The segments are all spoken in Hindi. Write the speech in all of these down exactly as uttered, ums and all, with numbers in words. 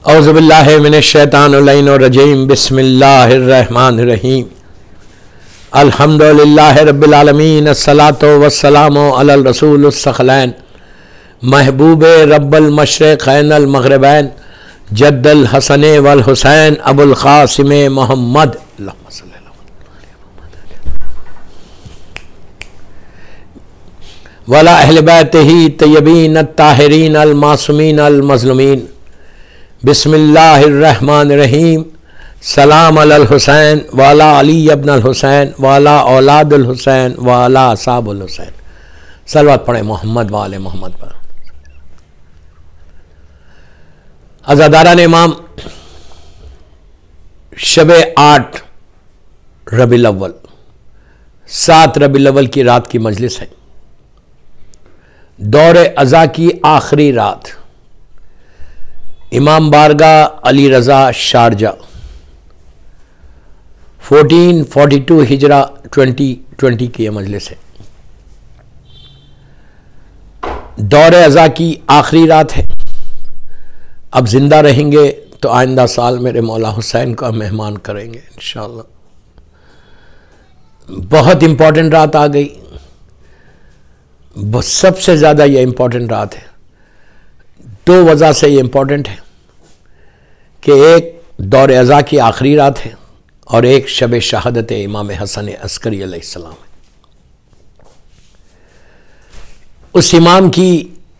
औज़ुबिल्लाहि मिनश्शैतानिर्रजीम बिस्मिल्लाहिर्रहमानिर्रहीम अल्हम्दुलिल्लाहि रब्बिल आलमीन अस्सलातु वस्सलामु अलल रसूलिस सखलैन महबूबे रब्बल मशरिक़ैन अल मग़रिबैन जद्दल हसन वल हुसैन अबुल क़ासिम मोहम्मद वला अहले बैतिही तय्यबीन अत्ताहिरीन अल मासूमीन अल मज़लूमीन बिस्मिल्लाहिर्रहमानिर्रहीम सलाम अलल हुसैन वाला अली इब्न अल हुसैन वाला औलादुल हुसैन वाला असहाबुल हुसैन। सलवत पढ़े मोहम्मद वाले मोहम्मद पर। अज़ादारान इमाम, शबे आठ रबीउल अव्वल, सात रबीउल अव्वल की रात की मजलिस है। दौरे अज़ा की आखिरी रात, इमाम बारगाह अली रज़ा शारजा, चौदह सौ बयालीस हिजरा ट्वेंटी ट्वेंटी की यह मजलिस है। दौरे अज़ा की आखिरी रात है। अब जिंदा रहेंगे तो आइंदा साल मेरे मौला हुसैन का मेहमान करेंगे इंशाअल्लाह। बहुत इंपॉर्टेंट रात आ गई। सबसे ज़्यादा यह इंपॉर्टेंट रात है। दो वजह से ये इंपॉर्टेंट है कि एक दौर अज़ा की आखिरी रात है और एक शब शहादत इमाम हसन अस्करी अलैहिस्सलाम है। उस इमाम की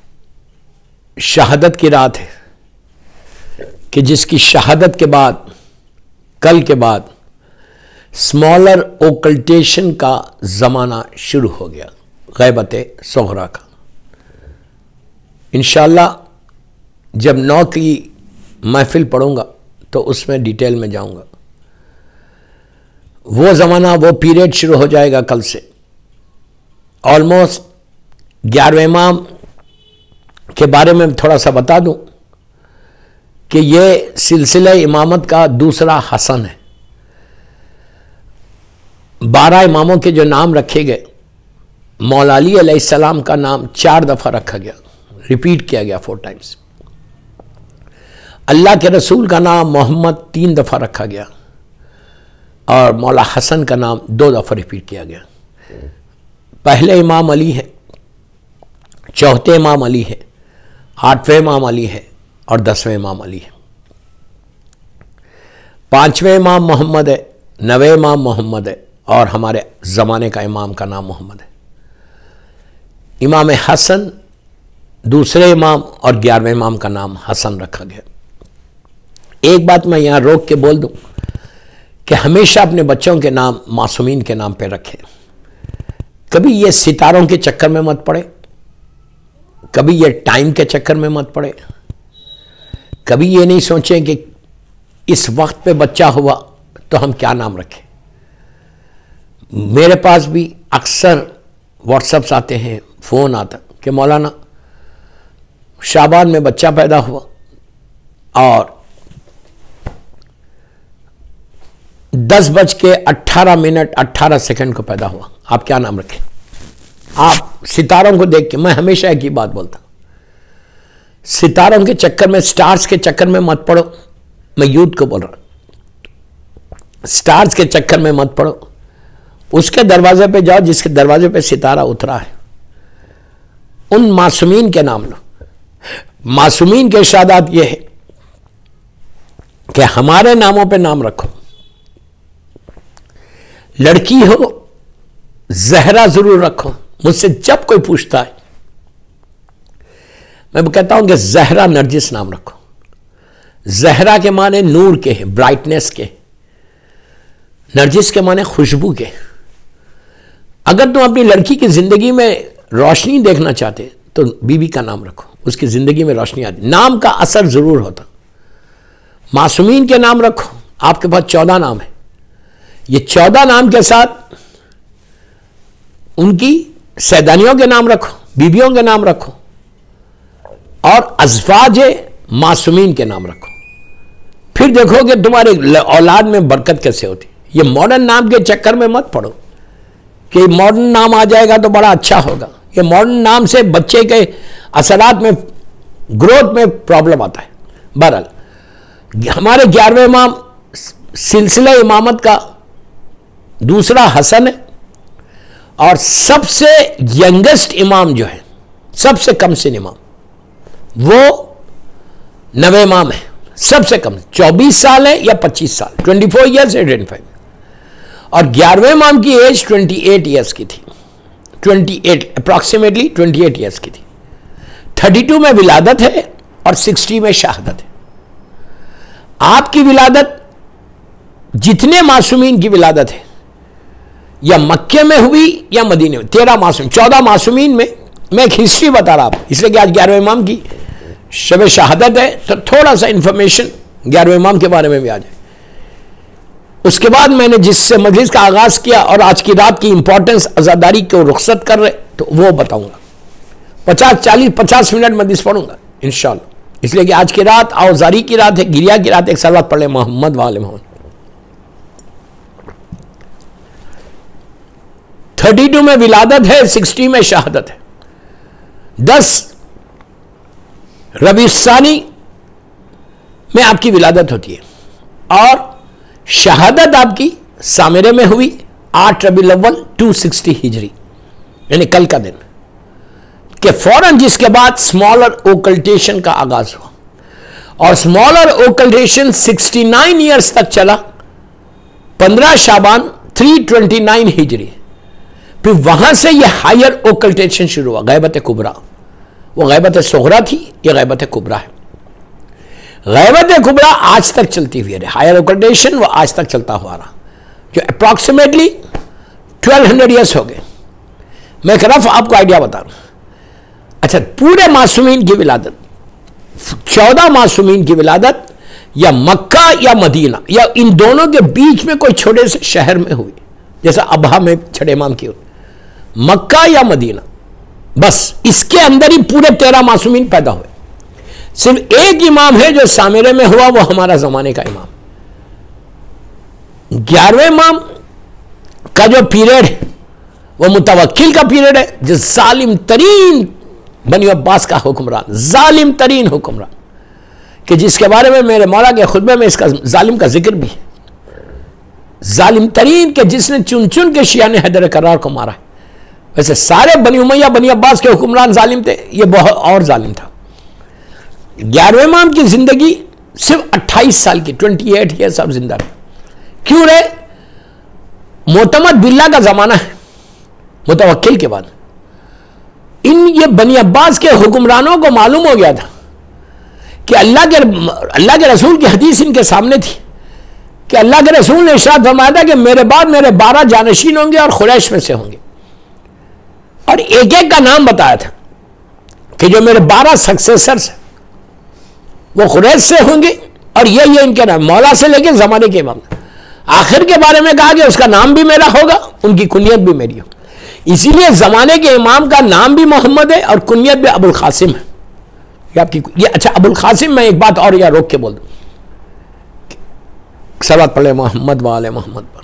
शहादत की रात है कि जिसकी शहादत के बाद, कल के बाद स्मॉलर ओकल्टेशन का ज़माना शुरू हो गया, गैबत सग़रा का। इंशाअल्लाह जब नौ की महफिल पढ़ूंगा तो उसमें डिटेल में जाऊंगा। वो ज़माना, वो पीरियड शुरू हो जाएगा कल से। ऑलमोस्ट ग्यारहवें इमाम के बारे में थोड़ा सा बता दूं कि ये सिलसिला इमामत का दूसरा हसन है। बारह इमामों के जो नाम रखे गए, मौला अली अलैहिस्सलाम का नाम चार दफ़ा रखा गया, रिपीट किया गया फोर टाइम्स। अल्लाह के रसूल का नाम मोहम्मद तीन दफ़ा रखा गया और मौला हसन का नाम दो दफ़ा रिपीट किया गया। पहले इमाम अली है, चौथे इमाम अली है, आठवें इमाम अली है और दसवें इमाम अली है। पाँचवें इमाम मोहम्मद है, नवे इमाम मोहम्मद है और हमारे ज़माने का इमाम का नाम मोहम्मद है। इमाम हसन दूसरे इमाम और ग्यारहवें इमाम का नाम हसन रखा गया। एक बात मैं यहाँ रोक के बोल दूँ कि हमेशा अपने बच्चों के नाम मासूमीन के नाम पे रखें। कभी ये सितारों के चक्कर में मत पड़े, कभी ये टाइम के चक्कर में मत पड़े, कभी ये नहीं सोचें कि इस वक्त पे बच्चा हुआ तो हम क्या नाम रखें। मेरे पास भी अक्सर व्हाट्सएप्स आते हैं, फ़ोन आता कि मौलाना शाबान में बच्चा पैदा हुआ और दस बज के अट्ठारह मिनट अट्ठारह सेकंड को पैदा हुआ, आप क्या नाम रखें। आप सितारों को देख के, मैं हमेशा एक ही बात बोलता, सितारों के चक्कर में, स्टार्स के चक्कर में मत पड़ो। मैं यूथ को बोल रहा हूं, स्टार्स के चक्कर में मत पड़ो। उसके दरवाजे पे जाओ जिसके दरवाजे पे सितारा उतरा है, उन मासूमीन के नाम लो। मासूमीन के इरशादात ये है कि हमारे नामों पे नाम रखो। लड़की हो जहरा जरूर रखो। मुझसे जब कोई पूछता है मैं कहता हूं कि जहरा नरजिस नाम रखो। जहरा के माने नूर के हैं, ब्राइटनेस के। नरजिस के माने खुशबू के। अगर तुम अपनी लड़की की जिंदगी में रोशनी देखना चाहते तो बीबी का नाम रखो, उसकी जिंदगी में रोशनी आती। नाम का असर जरूर होता। मासूमीन के नाम रखो। आपके पास चौदह नाम है, ये चौदह नाम के साथ उनकी सैदानियों के नाम रखो, बीबियों के नाम रखो और अज़वाज मासूमीन के नाम रखो। फिर देखो कि तुम्हारे औलाद में बरकत कैसे होती। ये मॉडर्न नाम के चक्कर में मत पड़ो कि मॉडर्न नाम आ जाएगा तो बड़ा अच्छा होगा। ये मॉडर्न नाम से बच्चे के असरात में, ग्रोथ में प्रॉब्लम आता है। बहरहाल हमारे ग्यारहवें इमाम सिलसिला इमामत का दूसरा हसन है, और सबसे यंगेस्ट इमाम जो है, सबसे कम सिन इमाम, वो नवे इमाम है। सबसे कम चौबीस साल है या पच्चीस साल, ट्वेंटी फोर ईयर्स या ट्वेंटी फाइव। और ग्यारहवें इमाम की एज ट्वेंटी एट ईयर्स की थी, twenty eight approximately twenty eight years की थी। थर्टी टू में विलादत है और सिक्सटी में शहादत है। आपकी विलादत, जितने मासूमीन की विलादत है, या मक्के में हुई या मदीने में, तेरह मासूम, चौदह मासूमीन में, मैं एक हिस्ट्री बता रहा हूं, इसलिए कि आज ग्यारहवें इमाम की शब शहादत है, तो थोड़ा सा इंफॉर्मेशन ग्यारहवें इमाम के बारे में भी आ जाए। उसके बाद मैंने जिससे मजलिस का आगाज किया और आज की रात की इंपॉर्टेंस अजादारी को रुखसत कर रहे, तो वो बताऊंगा। पचास चालीस पचास मिनट मजलिस पढ़ूंगा इंशाअल्लाह, इसलिए कि आज की रात औजारी की रात है, गिरिया की रात। एक सलावत पढ़ ले मोहम्मद वाले मोहम्मद। थर्टी टू में विलादत है, सिक्सटी में शहादत है। दस रबीसानी में आपकी विलादत होती है और शहादत आपकी सामिरे में हुई आठ रबीउल अव्वल टू सिक्सटी हिजरी, यानी कल का दिन के फौरन, जिसके बाद स्मॉलर ओकल्टेशन का आगाज हुआ। और smaller occultation sixty nine years तक चला, पंद्रह शाबान थ्री ट्वेंटी नाइन हिजरी। फिर वहां से यह हायर ओकल्टेशन शुरू हुआ, गैबत कुबरा। वो गैबत सुगरा थी, यह गैबत कुबरा है। गैबत कुबरा आज तक चलती हुई है, हायर ओकल्टेशन वो आज तक चलता हुआ रहा, जो अप्रॉक्सीमेटली ट्वेल्व हंड्रेड ईयर्स हो गए। मैं एक रफ आपको आइडिया बता रहा हूं। अच्छा, पूरे मासूमीन की विलादत, चौदह मासूमीन की विलादत या मक्का या मदीना या इन दोनों के बीच में कोई छोटे से शहर में हुई, जैसा अबहा में छठे इमाम की हुई, मक्का या मदीना, बस इसके अंदर ही पूरे तेरह मासूमीन पैदा हुए। सिर्फ एक इमाम है जो सामिरे में हुआ, वो हमारा जमाने का इमाम। ग्यारहवें इमाम का जो पीरियड है वो मुतवक्किल का पीरियड है, जो जालिम तरीन बनी अब्बास का हुक्मरान, जालिम तरीन हुक्मरान, कि जिसके बारे में मेरे मौला के खुतबे में इसका जालिम का जिक्र भी है। जालिम तरीन के जिसने चुन चुन के शिया ने हैदर करार को मारा है। वैसे सारे बनी उमैया बनी अब्बास के हुक्मरान जालिम थे, ये बहुत और जालिम था। ग्यारहवें इमाम की जिंदगी सिर्फ अट्ठाईस साल की, ट्वेंटी एट ईयर्स अब जिंदा रहे। क्यों रहे? मोतमद बिल्ला का जमाना है, मुतवक्किल के बाद। इन ये बनी अब्बास के हुक्मरानों को मालूम हो गया था कि अल्लाह के अल्लाह के रसूल की हदीस इनके सामने थी कि अल्लाह के रसूल ने इरशाद फरमाया था कि मेरे बाद मेरे बारह जानशीन होंगे और खुरैश में से होंगे, और एक एक का नाम बताया था कि जो मेरे बारह सक्सेसर्स वो खुरैश से होंगे और ये ये इनके नाम, मौला से लेके जमाने के इमाम। आखिर के बारे में कहा कि उसका नाम भी मेरा होगा, उनकी कुनियत भी मेरी होगी। इसीलिए जमाने के इमाम का नाम भी मोहम्मद है और कुनियत भी अबुल कासिम है। ये आपकी ये अच्छा, अबुल कासिम, मैं एक बात और या रोक के बोल दूं, सलात पढ़े मोहम्मद वाले मोहम्मद पर।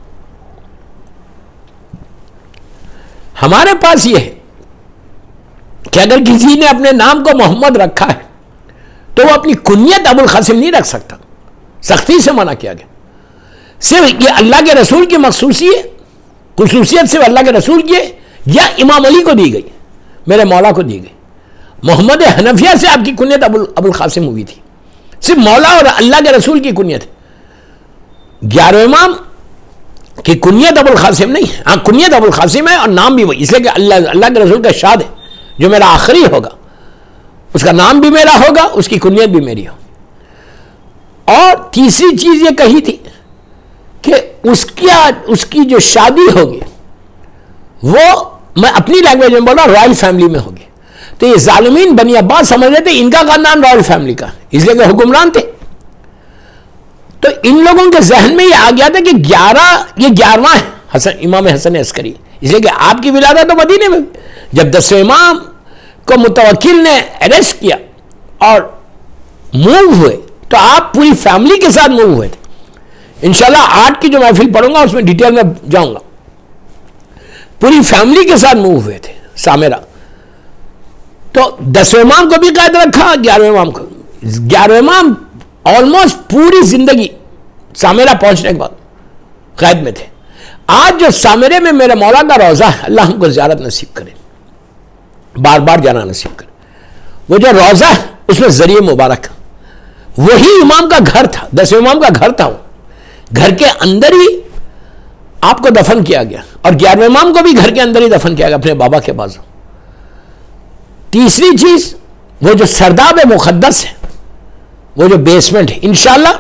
हमारे पास ये है कि अगर किसी ने अपने नाम को मोहम्मद रखा है तो वो अपनी कुनियत अबुल कासिम नहीं रख सकता, सख्ती से मना किया गया। सिर्फ ये अल्लाह के रसूल की मखसूसियत खुसूसियत सिर्फ अल्लाह के रसूल की या इमाम अली को दी गई, मेरे मौला को दी गई। मोहम्मद हनफिया से आपकी कुनियत अबुल अबुल कासिम हुई थी, सिर्फ मौला और अल्लाह के रसूल की कुनियत है। ग्यारह इमाम की कुनियत अबुल कासिम नहीं है, हाँ कुनियत अबुल कासिम है और नाम भी वही, इसलिए कि अल्लाह अल्लाह के रसूल का शाद है, जो मेरा आखिरी होगा उसका नाम भी मेरा होगा, उसकी कुनियत भी मेरी हो। और तीसरी चीज ये कही थी कि उसकी उसकी जो शादी होगी वो, मैं अपनी लैंग्वेज में बोल रहा, रॉयल फैमिली में होगी। तो ये जालिमीन बनी अब्बास समझ रहे थे इनका खानदान रॉयल फैमिली का, इसलिए कि हुक्मरान थे। तो इन लोगों के जहन में ये आ गया था कि ग्यारह ये ग्यारहवां है हसन, इमाम हसन अस्करी, इसलिए कि आपकी विलादत तो मदीने में। जब दसवें इमाम को मुतवक्किल ने अरेस्ट किया और मूव हुए तो आप पूरी फैमिली के साथ मूव हुए थे। इंशाल्लाह आठ की जो महफिल पढ़ूंगा उसमें डिटेल में जाऊंगा। पूरी फैमिली के साथ मूव हुए थे सामेरा। तो दसवें इमाम को भी कैद रखा, ग्यारहवें इमाम को। ग्यारहवें इमाम ऑलमोस्ट पूरी जिंदगी सामेरा पहुंचने के बाद कैद में थे। आज जो सामेरे में मेरे मौला का रोजा है, अल्लाह हमको ज़ियारत नसीब करे, बार बार जाना नसीब करे। वो जो रोजा है उसमें जरिए मुबारक, वही इमाम का घर था, दसवें इमाम का घर था। वो घर के अंदर ही आपको दफन किया गया और ग्यारहवें इमाम को भी घर के अंदर ही दफन किया गया अपने बाबा के बाजू। तीसरी चीज वो जो सरदाब मुकद्दस है, वो जो बेसमेंट है, इंशाल्लाह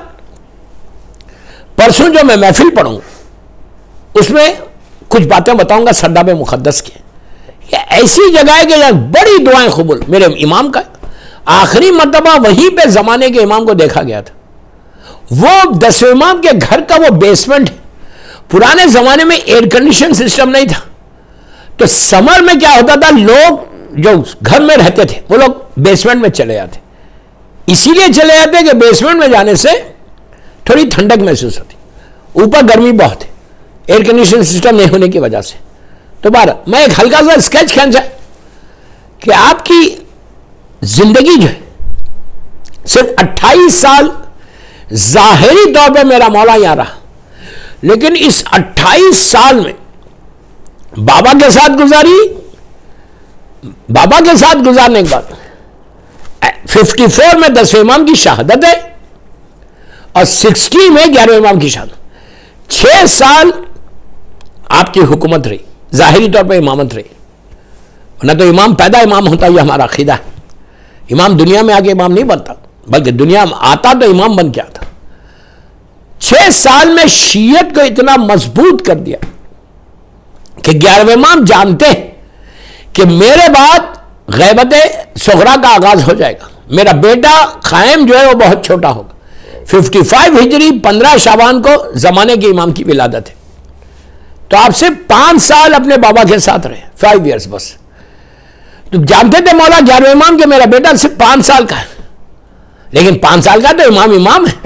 परसों जो मैं महफिल पढ़ूंगा उसमें कुछ बातें बताऊंगा सरदाब मुकद्दस की। ये ऐसी जगह है कि जहां बड़ी दुआएं कबूल। मेरे इमाम का आखिरी मर्तबा वहीं पे जमाने के इमाम को देखा गया था। वो दसवें इमाम के घर का वो बेसमेंट है। पुराने जमाने में एयर कंडीशन सिस्टम नहीं था, तो समर में क्या होता था, लोग जो घर में रहते थे वो लोग बेसमेंट में चले जाते। इसीलिए चले जाते कि बेसमेंट में जाने से थोड़ी ठंडक महसूस होती, ऊपर गर्मी बहुत है, एयर कंडीशन सिस्टम नहीं होने की वजह से। तो बार मैं एक हल्का सा स्केच खींचा कि आपकी जिंदगी जो है सिर्फ अट्ठाईस साल जाहिरी तौर पे मेरा मौला यहां रहा, लेकिन इस अट्ठाईस साल में बाबा के साथ गुजारी, बाबा के साथ गुजारने के बाद चौवन में दसवें इमाम की शहादत है और साठ में ग्यारहवें इमाम की शहादत। छह साल आपकी हुकूमत रही, जाहिरी तौर पर इमामत रही, वरना तो इमाम पैदा इमाम होता, यह हमारा अकीदा है। इमाम दुनिया में आके इमाम नहीं बनता, बल्कि दुनिया में आता तो इमाम बन के आता। छह साल में शीयत को इतना मजबूत कर दिया कि ग्यारहवें इमाम जानते हैं कि मेरे बाद गैबत सुगरा का आगाज हो जाएगा, मेरा बेटा कायम जो है वो बहुत छोटा होगा। पचपन हिजरी पंद्रह शाबान को जमाने के इमाम की विलादत है, तो आप सिर्फ पांच साल अपने बाबा के साथ रहे, फाइव इयर्स बस। तो जानते थे मौला ग्यारहवें इमाम के मेरा बेटा सिर्फ पांच साल का है, लेकिन पांच साल का तो इमाम इमाम है।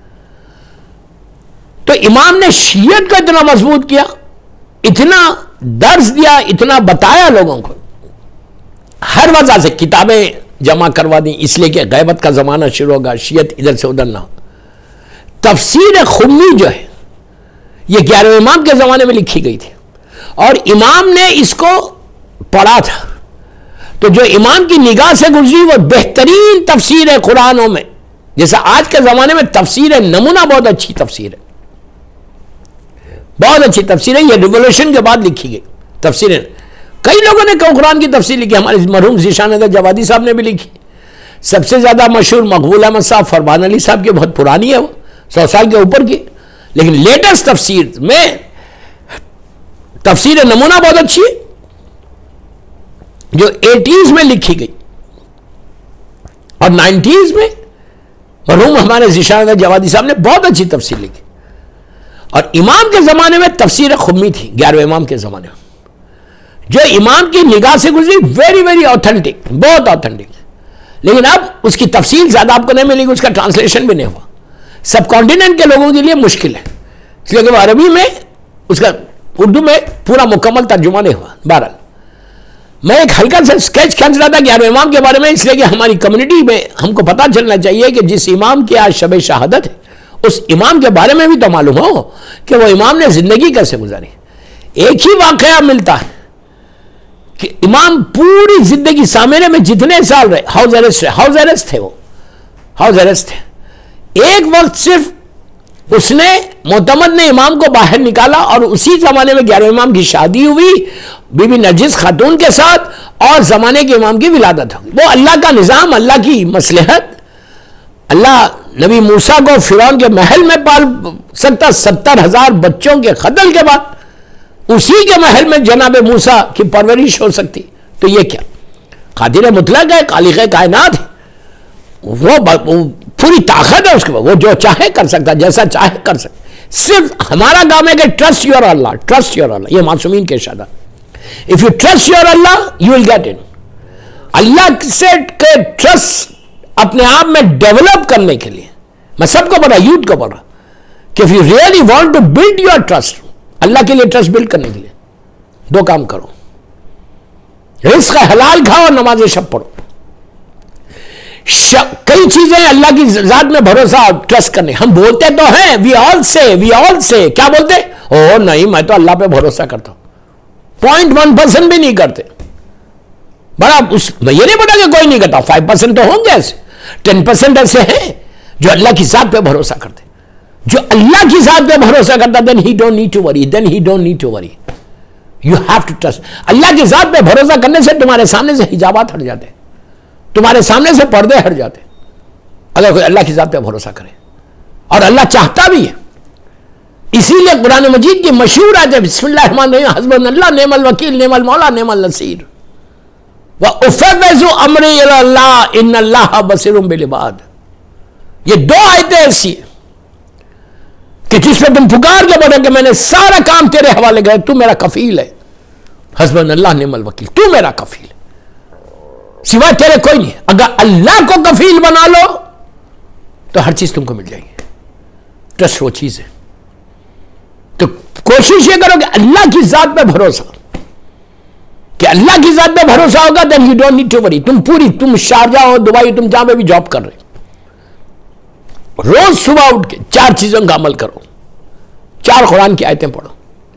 तो इमाम ने शीयत को इतना मजबूत किया, इतना दर्ज दिया, इतना बताया लोगों को, हर वजह से किताबें जमा करवा दी, इसलिए कि गैबत का जमाना शुरू होगा, शीयत इधर से उधर ना हो। तफसीर खुम्मी जो है ये ग्यारहवें इमाम के जमाने में लिखी गई थी और इमाम ने इसको पढ़ा था। तो जो इमाम की निगाह से गुजरी वो बेहतरीन तफसीर है कुरानों में, जैसे आज के जमाने में तफसीर है नमूना, बहुत अच्छी तफसीर है, बहुत अच्छी तफसीर है। ये रिवोल्यूशन के बाद लिखी गई तफसीर है। कई लोगों ने कुरान की तफसीर लिखी, हमारे मरहूम ज़ीशान जवादी साहब ने भी लिखी। सबसे ज्यादा मशहूर मकबूल अहमद साहब फरमान अली साहब की, बहुत पुरानी है वो, सौ साल के ऊपर की, लेकिन लेटेस्ट तफसीर में तफसीर नमूना बहुत अच्छी है जो एटीज में लिखी गई और नाइन्टीज में मरहूम हमारे ज़ीशान जवादी साहब ने बहुत अच्छी तफसीर लिखी। और इमाम के जमाने में तफसीर खुम्मी थी, ग्यारहवें इमाम के जमाने में, जो इमाम की निगाह से गुजरी, वेरी वेरी ऑथेंटिक, बहुत ऑथेंटिक। लेकिन अब उसकी तफसील ज्यादा आपको नहीं मिलेगी, उसका ट्रांसलेशन भी नहीं हुआ। सब कॉन्टिनेंट के लोगों के लिए मुश्किल है, इसलिए कि वो अरबी में, उसका उर्दू में पूरा मुकम्मल तर्जुमा नहीं हुआ। बहरहाल मैं एक हल्का सा स्केच खींच रहा था ग्यारहवें इमाम के बारे में, इसलिए कि हमारी कम्युनिटी में हमको पता चलना चाहिए कि जिस इमाम की आज शब शहादत है उस इमाम के बारे में भी तो मालूम हो कि वो इमाम ने जिंदगी कैसे गुजारी। एक ही वाकया मिलता है कि इमाम पूरी जिंदगी सामने में जितने साल रहे, हाउस अरेस्ट हाउस अरेस्ट थे, वो हाउस अरेस्ट थे। एक वक्त सिर्फ उसने मोतमद ने इमाम को बाहर निकाला और उसी जमाने में ग्यारहवें इमाम की शादी हुई बीबी नरजिस खातून के साथ और जमाने के इमाम की विलादत हुई। वो अल्लाह का निजाम, अल्लाह की मसलहत। अल्लाह नबी मूसा को फिरौन के महल में पाल सकता, सत्तर हजार बच्चों के कत्ल के बाद उसी के महल में जनाब मूसा की परवरिश हो सकती, तो ये क्या कादिर मुतलक है, खालिक कायनात है, वो, वो पूरी ताकत है उसके बाद, वो जो चाहे कर सकता, जैसा चाहे कर सकता। सिर्फ हमारा काम है कि trust your Allah, trust your Allah, ये मासूमीन के इरशाद। If you trust your Allah you will get in. Allah से के ट्रस्ट अपने आप में डेवलप करने के लिए मैं सबको बोला, यूथ को बोला कि if you really want to build your trust, Allah के लिए ट्रस्ट बिल्ड करने के लिए दो काम करो, रिस्क हलाल खाओ और नमाज शब पढ़ो। कई चीजें अल्लाह की जात में भरोसा ट्रस्ट करने, हम बोलते तो हैं वी ऑल से वी ऑल से क्या बोलते, ओ नहीं मैं तो अल्लाह पे भरोसा करता हूं, पॉइंट वन परसेंट भी नहीं करते। बड़ा उस ये नहीं पता कि कोई नहीं करता, फाइव परसेंट तो होंगे ऐसे, टेन परसेंट ऐसे हैं जो अल्लाह की जात पे भरोसा करते। जो अल्लाह की जात पे भरोसा करता then he don't need to worry, then he don't need to worry, you have to trust. Allah की जात पे भरोसा करने से तुम्हारे सामने से हिजाबात हट जाते, तुम्हारे सामने से पर्दे हट जाते, अगर कोई अल्लाह की जात पे भरोसा करे। और अल्लाह चाहता भी है, इसीलिए कुरान मजीद की मशहूर आयत है बिस्मिल्लाहिर्रहमानिर्रहीम हस्बुनल्लाह निअमल वकील निअमल मौला निअमल नसीर व उफ़व्विज़ु अम्री इलल्लाह इन्नल्लाह बसीरुम बिल इबाद। ये दो आयतें ऐसी हैं कि जिसमें तुम पुकार के बोलो कि मैंने सारा काम तेरे हवाले कर, तू मेरा कफील है, हस्बुनल्लाह निअमल वकील, तू मेरा कफील है, सिवाय तेरे कोई नहीं। अगर अल्लाह को कफील बना लो तो हर चीज तुमको मिल जाएगी। ट्रस्ट वो चीज है। तो कोशिश ये करो कि अल्लाह की जात पे भरोसा, कि अल्लाह की जात पे भरोसा होगा then you don't need to worry. तुम पूरी, तुम शारजा हो दुबई, तुम जहां पे भी जॉब कर रहे, रोज सुबह उठ के चार चीजों का अमल करो, चार कुरान की आयतें पढ़ो।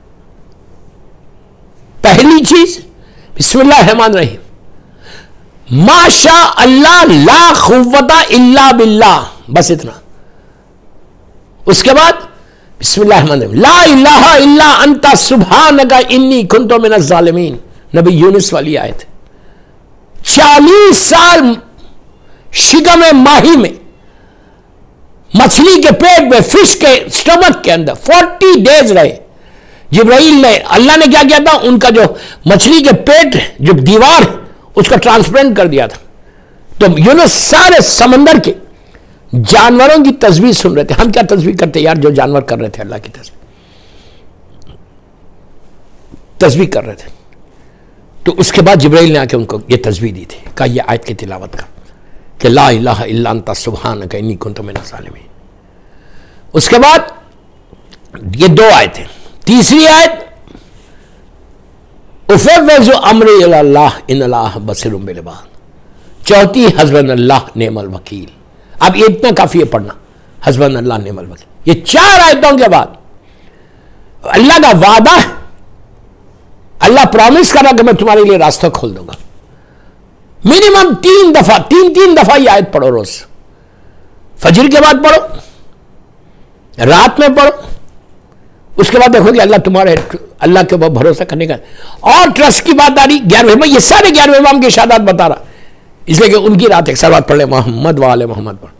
पहली चीज बिस्मिल्लाहिर्रहमानिर्रहीम माशा अल्लाह ला खुव्वता इल्ला बिल्लाह, बस इतना। उसके बाद बिस्मिल्लाहिर्रहमानिर्रहीम ला इलाहा इल्ला अंता सुब्हानका इन्नी कुन्तु मिनज़ ज़ालिमीन, नबी यूनुस वाली आयत। चालीस साल शिकम माही में, मछली के पेट में, फिश के स्टमक के अंदर फोर्टी डेज रहे। जिब्राइल ने, अल्लाह ने क्या किया था, उनका जो मछली के पेट जो दीवार उसका ट्रांसपेरेंट कर दिया था। तो यूनुस सारे समंदर के जानवरों की तस्वीर सुन रहे थे। हम क्या तस्वीर करते यार, जो जानवर कर रहे थे अल्लाह की तस्वीर तस्वीर कर रहे थे। तो उसके बाद जिब्राइल ने आके उनको ये तस्वीर दी थी, कहा ये आयत की तिलावत कर कि ला इलाहा इल्ला अंता सुब्हानका इन्नी कुन्तु मिनज़ ज़ालिमीन। उसके बाद ये दो आयतें, तीसरी आयत उफ़व्विज़ु अम्री इलल्लाह इन्नल्लाह बसीरुम बिल इबाद, चौथी हस्बुनल्लाह निअमल वकील। अब ये इतना काफी है पढ़ना, हस्बुनल्लाह निअमल वकील। ये चार आयतों के बाद अल्लाह का वादा है, अल्लाह प्रॉमिस कर रहा कि मैं तुम्हारे लिए रास्ता खोल दूंगा। मिनिमम तीन दफा, तीन तीन दफा ये आयत पढ़ो रोज, फजर के बाद पढ़ो, रात में पढ़ो। उसके बाद देखो कि अल्लाह तुम्हारे, अल्लाह के ऊपर भरोसा करने का। और ट्रस्ट की बात आ रही ग्यारहवें में, ये सारे ग्यारहवें इमाम की शहादत बता रहा, इसलिए कि उनकी रात एक सलवात पढ़ ले मोहम्मद वाले मोहम्मद पर।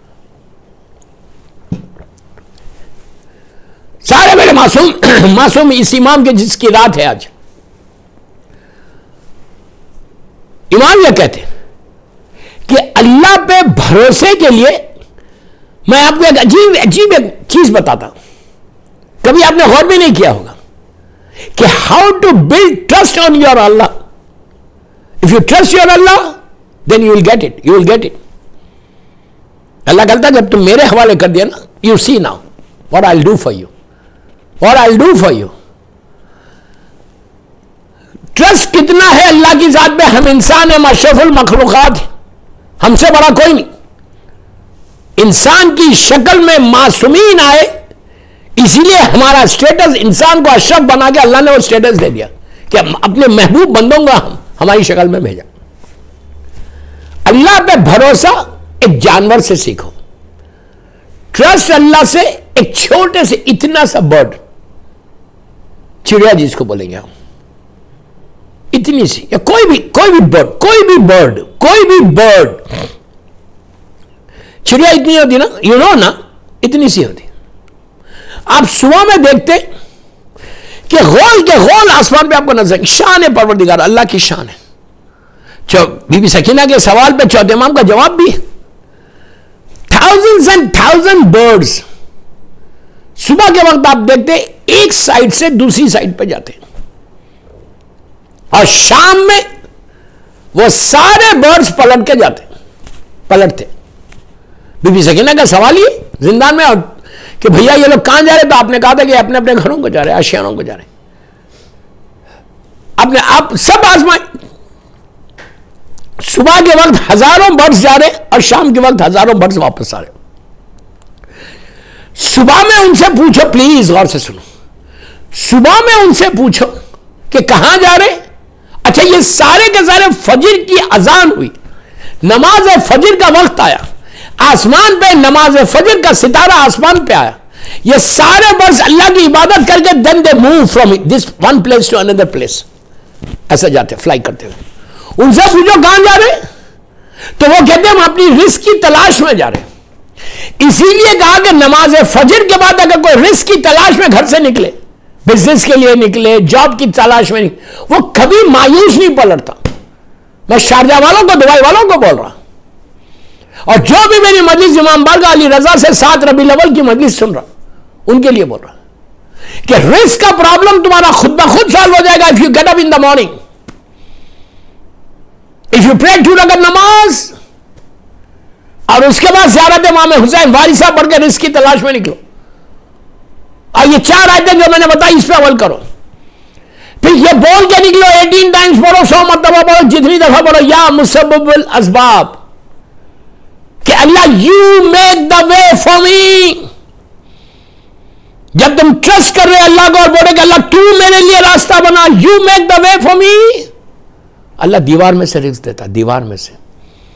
सारे मेरे मासूम मासूम इस इमाम के जिसकी रात है आज। इमाम यह कहते हैं कि अल्लाह पे भरोसे के लिए मैं आपको एक अजीब अजीब एक चीज बताता हूं, कभी आपने गौर भी नहीं किया होगा कि how to build trust on your Allah. If you trust your Allah then you will get it, you will get it. Allah कहता जब तुम मेरे हवाले कर दिया ना, you see now what I will do for you, what I will do for you. Trust कितना है अल्लाह की जात पे, हम इंसान है, अशरफुल मखलूकात है, हमसे बड़ा कोई नहीं। इंसान की शक्ल में मासूमीन आए, इसीलिए हमारा स्टेटस, इंसान को अशरफ बना के अल्लाह ने वो स्टेटस दे दिया कि अपने महबूब बंदों का हम हमारी शक्ल में भेजा। अल्लाह पे भरोसा एक जानवर से सीखो, ट्रस्ट अल्लाह से एक छोटे से इतना सा बर्ड, चिड़िया जिसको बोलेंगे हम, इतनी सी, या कोई भी कोई भी बर्ड कोई भी बर्ड कोई भी बर्ड चिड़िया इतनी होती ना, यू नो ना, इतनी सी होती। आप सुबह में देखते कि गोल के गोल आसमान पे आपको नजर, शान है परवरदिगार, अल्लाह की शान है। बीबी सकीना के सवाल पे चौथे इमाम का जवाब भी है। थाउजेंड्स एंड थाउजेंड बर्ड्स सुबह के वक्त आप देखते एक साइड से दूसरी साइड पे जाते, और शाम में वो सारे बर्ड्स पलट के जाते, पलटते। बीबी सकीना का सवाल ये जिंदान में, और कि भैया ये लोग कहां जा रहे, तो आपने कहा था कि अपने अपने घरों को जा रहे, आशियानों को जा रहे, अपने आप सब आजमाए। सुबह के वक्त हजारों बर्ड्स जा रहे और शाम के वक्त हजारों बर्ड्स वापस आ रहे। सुबह में उनसे पूछो, प्लीज गौर से सुनो, सुबह में उनसे पूछो कि कहां जा रहे। अच्छा, ये सारे के सारे फजर की अजान हुई, नमाज फजर का वक्त आया, आसमान पे नमाज फजर का सितारा आसमान पे आया, ये सारे बर्ड्स अल्लाह की इबादत करके then they move from this one place to another place, ऐसा जाते फ्लाई करते हुए। उनसे पूछो कहां जा रहे, तो वो कहते हैं हम अपनी रिस्क की तलाश में जा रहे हैं। इसीलिए कहा कि नमाज फजर के बाद अगर कोई रिस्क की तलाश में घर से निकले, बिजनेस के लिए निकले, जॉब की तलाश में निकले, वो कभी मायूस नहीं पलटता। मैं शारजा वालों को, दुबई वालों को बोल रहा, और जो भी मेरी मजलिस इमाम बारगाह अली रजा से सात रबी अव्वल की मजलिस सुन रहा, उनके लिए बोल रहा कि रिस्क का प्रॉब्लम तुम्हारा खुद ब खुद सॉल्व हो जाएगा if you get up in the morning, if you pray two रकअत नमाज, और उसके बाद ज़ियारत इमाम हुसैन वारिसा पढ़ के रिस्क की तलाश में निकलो। और ये चार आयतें जो मैंने बताई इस पर अमल करो। फिर ये बोल के निकलो, अठारह टाइम्स पढ़ो, सौ मरतबा पढ़ो, जितनी दफा पढ़ो, या मुसब्बिबुल असबाब, कि Allah you make the way for me. जब तुम ट्रस्ट कर रहे अल्लाह को और बोले कि अल्लाह तू मेरे लिए रास्ता बना, you make the way for me, Allah दीवार में से रिस्क देता, दीवार में से।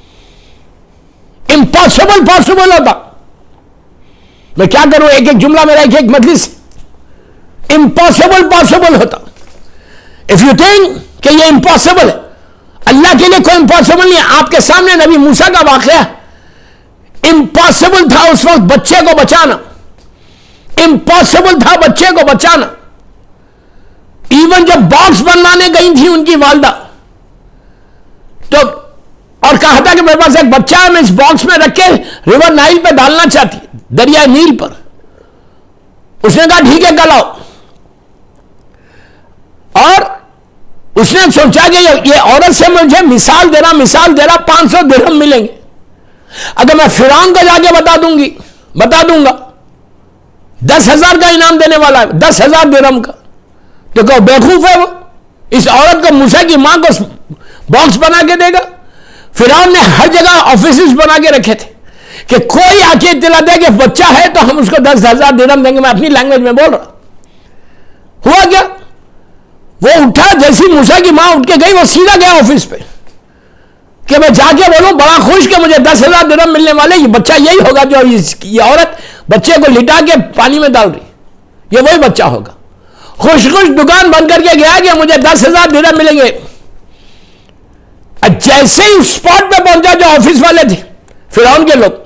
इम्पॉसिबल पॉसिबल होता। मैं क्या करूं, एक एक जुमला मेरा, एक एक मजलिस, इम्पॉसिबल पॉसिबल होता। इफ यू थिंक कि ये इम्पॉसिबल है, अल्लाह के लिए कोई इम्पॉसिबल नहीं है। आपके सामने नबी मूसा का वाकया, इम्पॉसिबल था उस वक्त बच्चे को बचाना, इम्पॉसिबल था बच्चे को बचाना। इवन जब बॉक्स बनवाने गई थी उनकी वालदा, तो और कहा था कि मेरे पास एक बच्चा है, मैं इस बॉक्स में रख के रिवर नाइल पे डालना चाहती, दरिया नील पर। उसने कहा ठीक है कल आओ, और उसने सोचा कि ये औरत से मुझे मिसाल दे रहा मिसाल दे रहा पांच सौ दिरहम मिलेंगे, अगर मैं फिरौन को जाके बता दूंगी बता दूंगा दस हजार का इनाम देने वाला है, दस हजार दिरहम का, तो कहो बेवकूफ है वो, इस औरत को मूसा की मां को बॉक्स बना के देगा। फिरौन ने हर जगह ऑफिस बना के रखे थे कि कोई आके इत्तला दे कि बच्चा है तो हम उसको दस हजार दिरहम देंगे। मैं अपनी लैंग्वेज में बोल रहा। हुआ क्या, वो उठा, जैसी मूसा की मां उठ के गई, वो सीधा गया ऑफिस पे कि मैं जाके बोलूं बड़ा खुश कि मुझे दस हजार दिरहम मिलने वाले, ये बच्चा यही होगा जो ये औरत बच्चे को लिटा के पानी में डाल रही, ये वही बच्चा होगा। खुश खुश दुकान बंद करके गया कि मुझे दस हजार दिरहम मिलेंगे। जैसे ही स्पॉट पे पहुंचा जो ऑफिस वाले थे फिरौन के लोग,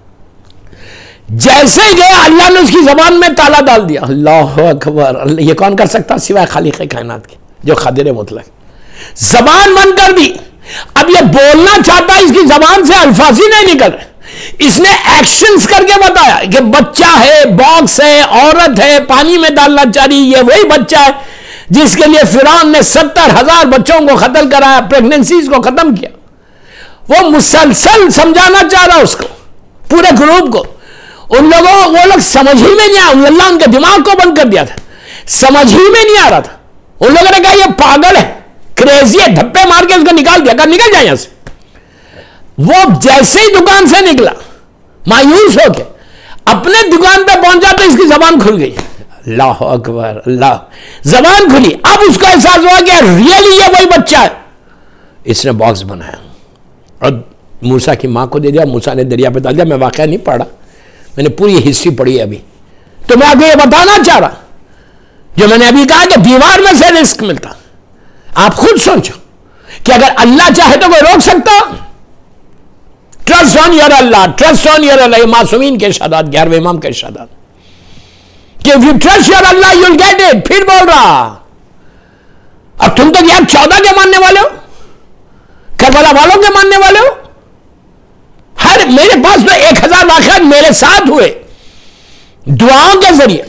जैसे ही गया अल्लाह ने उसकी जबान में ताला डाल दिया। अल्लाह अकबर, ये कौन कर सकता सिवाय खालिक कायनात के जो खादिर मुतलक, जबान बंद कर दी। अब ये बोलना चाहता, इसकी जबान से अल्फाज ही नहीं निकल रहे। इसने एक्शंस करके बताया कि बच्चा है, बॉक्स है, औरत है, पानी में डालना चाह रही, ये वही बच्चा है जिसके लिए फिरौन ने सत्तर हजार बच्चों को कत्ल कराया, प्रेगनेंसीज को खत्म किया। वो मुसलसल समझाना चाह रहा उसको, पूरे ग्रुप को। उन लोगों वो लोग समझ ही में नहीं आया, अल्लाह उनके दिमाग को बंद कर दिया था, समझ ही में नहीं आ रहा था। उन लोगों ने कहा ये पागल है, क्रेजी है, धप्पे मार के उसको निकाल दिया, कहा निकल जाए यहां से। वो जैसे ही दुकान से निकला मायूस होके अपने दुकान पे पहुंचा तो इसकी जबान खुल गई। अल्लाह अकबर, अल्लाह, जबान खुली। अब उसको एहसास हुआ कि रियली ये वही बच्चा है। इसने बॉक्स बनाया और मूसा की मां को दे दिया, मूसा ने दरिया पे डाल दिया। मैं वाकया नहीं पढ़ा, मैंने पूरी हिस्ट्री पढ़ी अभी, तो मैं आगे ये बताना चाह रहा जो मैंने अभी कहा कि दीवार में से रिस्क मिलता। आप खुद सोचो कि अगर अल्लाह चाहे तो कोई रोक सकता? Trust on your Allah, trust on your Allah, मासूमीन के इरशादात, ग्यारहवें इमाम के इरशादात कि if you trust your Allah you will get it. फिर बोल रहा, अब तुम तो यार चौदह के मानने वाले हो, करबला वालों के मानने वाले हो। हर मेरे पास तो एक हजार वाक़यात मेरे साथ हुए, दुआओं के जरिए,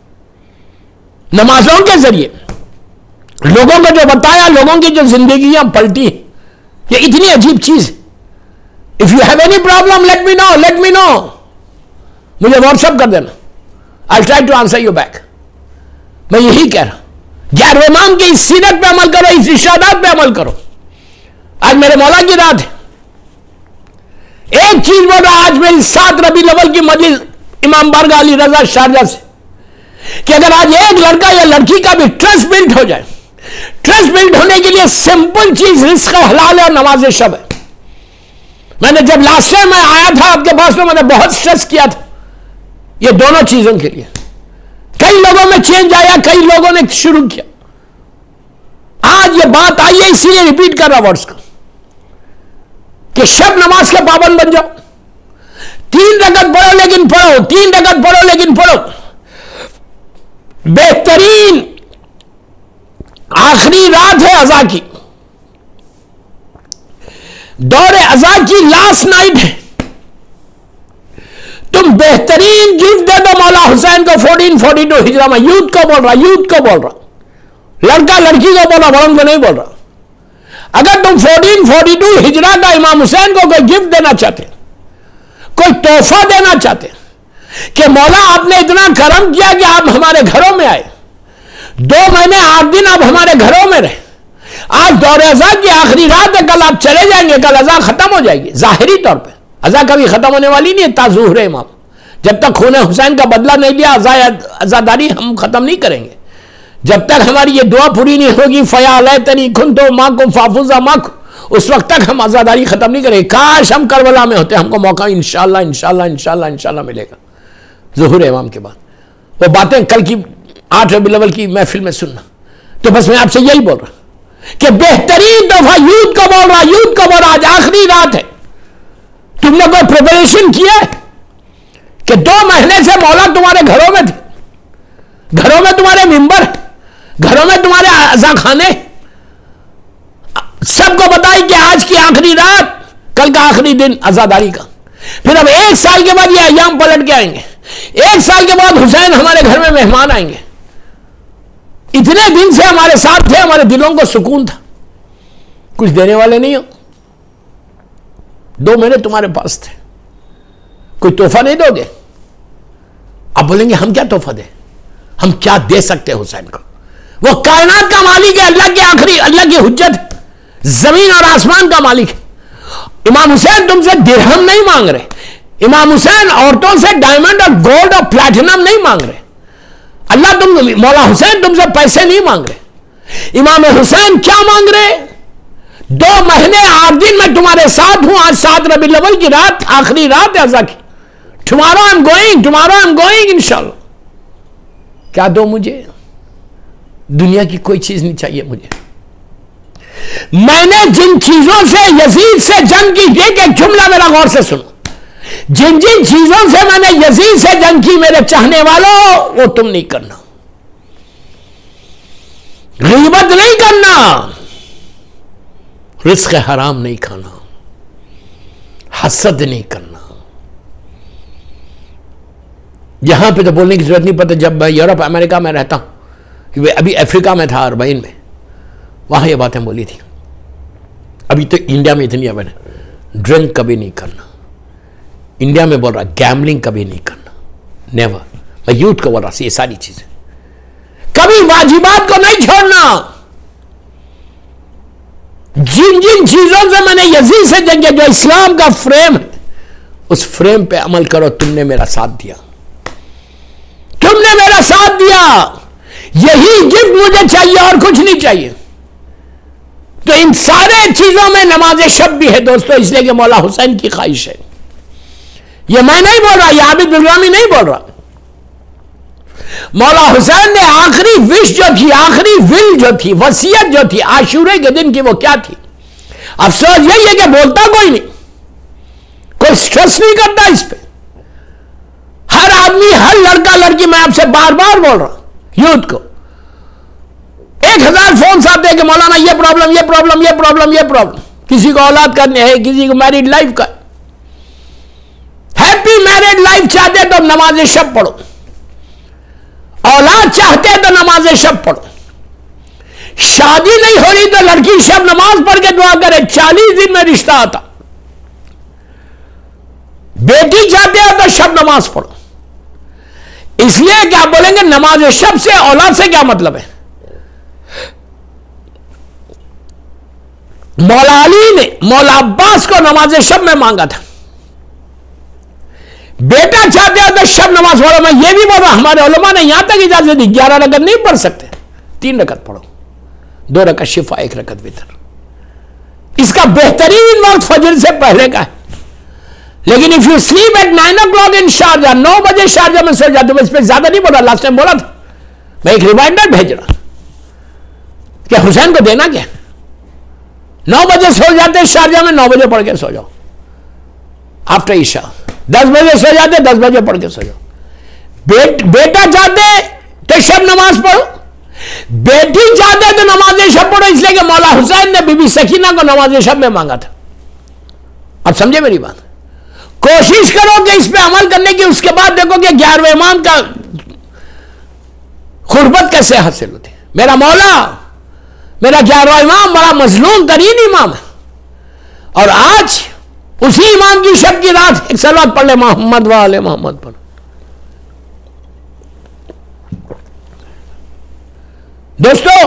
नमाजों के जरिए, लोगों को जो बताया, लोगों की जो जिंदगियां पलटी। ये इतनी अजीब चीज। If you have any problem let me know, let me know, मुझे व्हाट्सएप कर देना, I try to answer you back. मैं यही कह रहा, ग्यारहवें इमाम की इस सीरत पे अमल करो, इस इरशादात पे अमल करो। आज मेरे मौला की रात है। एक चीज बोल रहा, आज मेरी सात रबी अव्वल की मजलिस इमाम बारगाह अली रजा शारजा से, कि अगर आज एक लड़का या लड़की का भी ट्रस्ट बिल्ड हो जाए, ट्रस्ट बिल्ड होने के लिए सिंपल चीज रिस्क हलाल है और नमाज शब है। मैंने जब लास्ट टाइम मैं आया था आपके पास में, मैंने बहुत स्ट्रेस किया था ये दोनों चीजों के लिए। कई लोगों में चेंज आया, कई लोगों ने शुरू किया। आज ये बात आई है, इसीलिए रिपीट कर रहा वर्ड्स को, कि शब नमाज के पाबंद बन जाओ। तीन रकत पढ़ो लेकिन पढ़ो, तीन रकत पढ़ो लेकिन पढ़ो। बेहतरीन आखिरी रात है अज़ा की, दौरे अज़ा की लास्ट नाइट है। तुम बेहतरीन गिफ्ट दे दो मौला हुसैन को। फोर्टीन फोर्टी टू हिजरा में, यूथ को बोल रहा, यूथ को बोल रहा, लड़का लड़की को बोल रहा, बड़ों को नहीं बोल रहा। अगर तुम फोर्टीन फोर्टी टू हिजरा का इमाम हुसैन को कोई गिफ्ट देना चाहते, कोई तोहफा देना चाहते, कि मौला आपने इतना करम किया कि आप हमारे घरों में आए, दो महीने आठ दिन आप हमारे घरों में रहे, आज दौरे अज़ा की आखिरी रात है, कल आप चले जाएंगे, कल अज़ा खत्म हो जाएगी। जाहिरी तौर पे अज़ा कभी खत्म होने वाली नहीं है ताज़ुहर इमाम। जब तक खून हुसैन का बदला नहीं लिया, अज़ा अज़ादारी हम खत्म नहीं करेंगे। जब तक हमारी ये दुआ पूरी नहीं होगी, फ़यालैतनी कुन्तु माकुम फ़ाफ़ूज़ा माकुम, उस वक्त तक हम आज़ादारी खत्म नहीं करेंगे। काश हम करबला में होते, हमको मौका इंशाअल्लाह इंशाअल्लाह इंशाअल्लाह इंशाअल्लाह मिलेगा ज़ुहूर इमाम के बाद। वो बातें कल की आठ रबी अव्वल की महफिल में सुनना। तो बस मैं आपसे यही बोल रहा कि बेहतरीन दफा यूथ को बोल रहा, यूथ को बोल रहा, आज आखिरी रात है। तुमने कोई प्रिपरेशन किया है कि दो महीने से मौला तुम्हारे घरों में थे, घरों में तुम्हारे मिंबर, घरों में तुम्हारे अज़ा खाने, सबको बताई कि आज की आखिरी रात, कल का आखिरी दिन अज़ादारी का। फिर अब एक साल के बाद ये अय्याम पलट के आएंगे, एक साल के बाद हुसैन हमारे घर में मेहमान आएंगे। इतने दिन से हमारे साथ थे, हमारे दिलों को सुकून था। कुछ देने वाले नहीं हो, दो महीने तुम्हारे पास थे, कोई तोहफा नहीं दोगे? अब बोलेंगे हम क्या तोहफा दें, हम क्या दे सकते हैं हुसैन को? वो कायनात का मालिक है, अल्लाह के आखिरी, अल्लाह की हुज्जत है, जमीन और आसमान का मालिक है। इमाम हुसैन तुमसे दिरहम नहीं मांग रहे, इमाम हुसैन औरतों से डायमंड और गोल्ड और प्लैटिनम नहीं मांग रहे। अल्लाह तुम मौला हुसैन तुमसे पैसे नहीं मांग रहे। इमाम हुसैन क्या मांग रहे? दो महीने आठ दिन मैं तुम्हारे साथ हूं। आज सात रबी अव्वल की रात, आखिरी रात है अज़ा की। Tomorrow I am going, tomorrow I am going इंशाअल्लाह। क्या दो मुझे? दुनिया की कोई चीज नहीं चाहिए मुझे। मैंने जिन चीजों से यजीद से जंग की, एक एक जुमला मेरा गौर से सुनो, जिन जिन चीजों से मैंने यजीद से जंग की, मेरे चाहने वालों, वो तुम नहीं करना। गीबत नहीं करना, रिस्क हराम नहीं खाना, हसद नहीं करना। यहां पे तो बोलने की जरूरत नहीं पड़ती। जब मैं यूरोप अमेरिका में रहता हूं, अभी अफ्रीका में था अरबईन में, वहां ये बातें बोली थी। अभी तो इंडिया में इतनी है, मैंने ड्रिंक कभी नहीं करना। इंडिया में बोल रहा गैम्बलिंग कभी नहीं करना, नेवर। मैं यूथ को बोल रहा ये सारी चीजें, कभी वाजिबात को नहीं छोड़ना। जिन जिन चीजों से मैंने यजीद से जंग, जो इस्लाम का फ्रेम है, उस फ्रेम पे अमल करो। तुमने मेरा साथ दिया, तुमने मेरा साथ दिया, यही गिफ्ट मुझे चाहिए और कुछ नहीं चाहिए। तो इन सारे चीजों में नमाज शब भी है दोस्तों, इसलिए कि मौला हुसैन की ख्वाहिश है। ये मैं नहीं बोल रहा, ये आबिद बिलरामी नहीं बोल रहा। मौला हुसैन ने आखिरी विश जो थी, आखिरी विल जो थी, वसीयत जो थी आशूरे के दिन की, वो क्या थी? अफसोस यही है कि बोलता कोई नहीं, कोई स्ट्रेस नहीं करता इस पे। हर आदमी, हर लड़का लड़की, मैं आपसे बार बार बोल रहा हूं, यूथ को एक हजार फोन आते हैं कि मौलाना ये प्रॉब्लम, ये प्रॉब्लम, ये प्रॉब्लम, ये प्रॉब्लम। किसी को औलाद करने है, किसी को मैरिड लाइफ का, हैप्पी मैरिड लाइफ चाहते तो नमाज शब पढ़ो, औलाद चाहते तो नमाज शब पढ़ो। शादी नहीं हो रही तो लड़की शब नमाज पढ़ के दुआ करे, चालीस दिन में रिश्ता आता। बेटी चाहते हो तो शब नमाज पढ़ो। इसलिए क्या बोलेंगे, नमाज शब से औलाद से क्या मतलब है? मौला अली ने मौला अब्बास को नमाज शब में मांगा था। बेटा चाहते हो तो शब नमाज पढ़ो। मैं ये भी बोल रहा, हमारे उलमा ने यहां तक इजाजत दी, ग्यारह रकत नहीं पढ़ सकते, तीन रकत पढ़ो, दो रकत शिफा, एक रकत वितर। इसका बेहतरीन वक्त फजर से पहले का है। लेकिन if you sleep at nine o'clock in Sharjah, नौ बजे शारजा में सो जाते हो, इस पर ज्यादा नहीं बोला, लास्ट टाइम बोला था, मैं एक रिमाइंडर भेज रहा। क्या हुसैन को देना क्या? नौ बजे सो जाते शारजा में, नौ बजे पढ़ के सो जाओ आफ्टर ईशा। दस बजे सो जाते, दस बजे पढ़ के सो जाओ। बेट, बेटा चाहते तो शब नमाज पढ़ो, बेटी चाहते तो नमाज शब पढ़ो। इसलिए कि मौला हुसैन ने बीबी सकीना को नमाज शब में मांगा था। अब समझे मेरी बात? कोशिश करो कि इस पे अमल करने की, उसके बाद देखो कि ग्यारहवें इमाम का खुरबत कैसे हासिल होती है। मेरा मौला, मेरा ग्यारहवां इमाम बड़ा मजलूम तरीन इमाम है, और आज उसी इमाम की शब की रात एक सलात पढ़ ले, मोहम्मद वाले मोहम्मद पर। दोस्तों,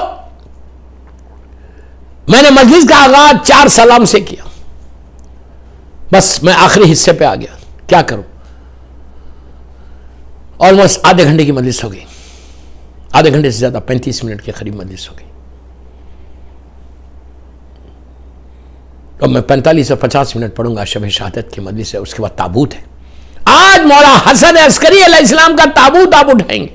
मैंने मजलिस का आगाज चार सलाम से किया, बस मैं आखिरी हिस्से पे आ गया। क्या करूं? ऑलमोस्ट आधे घंटे की मजलिस हो गई, आधे घंटे से ज्यादा, पैंतीस मिनट के करीब मजलिस हो गई। अब मैं पैंतालीस से पचास मिनट पढ़ूंगा, शब शहादत की मजलिस है, उसके बाद ताबूत है। आज मौला हसन अस्करी अलैहिस्सलाम का ताबूत आप उठाएंगे,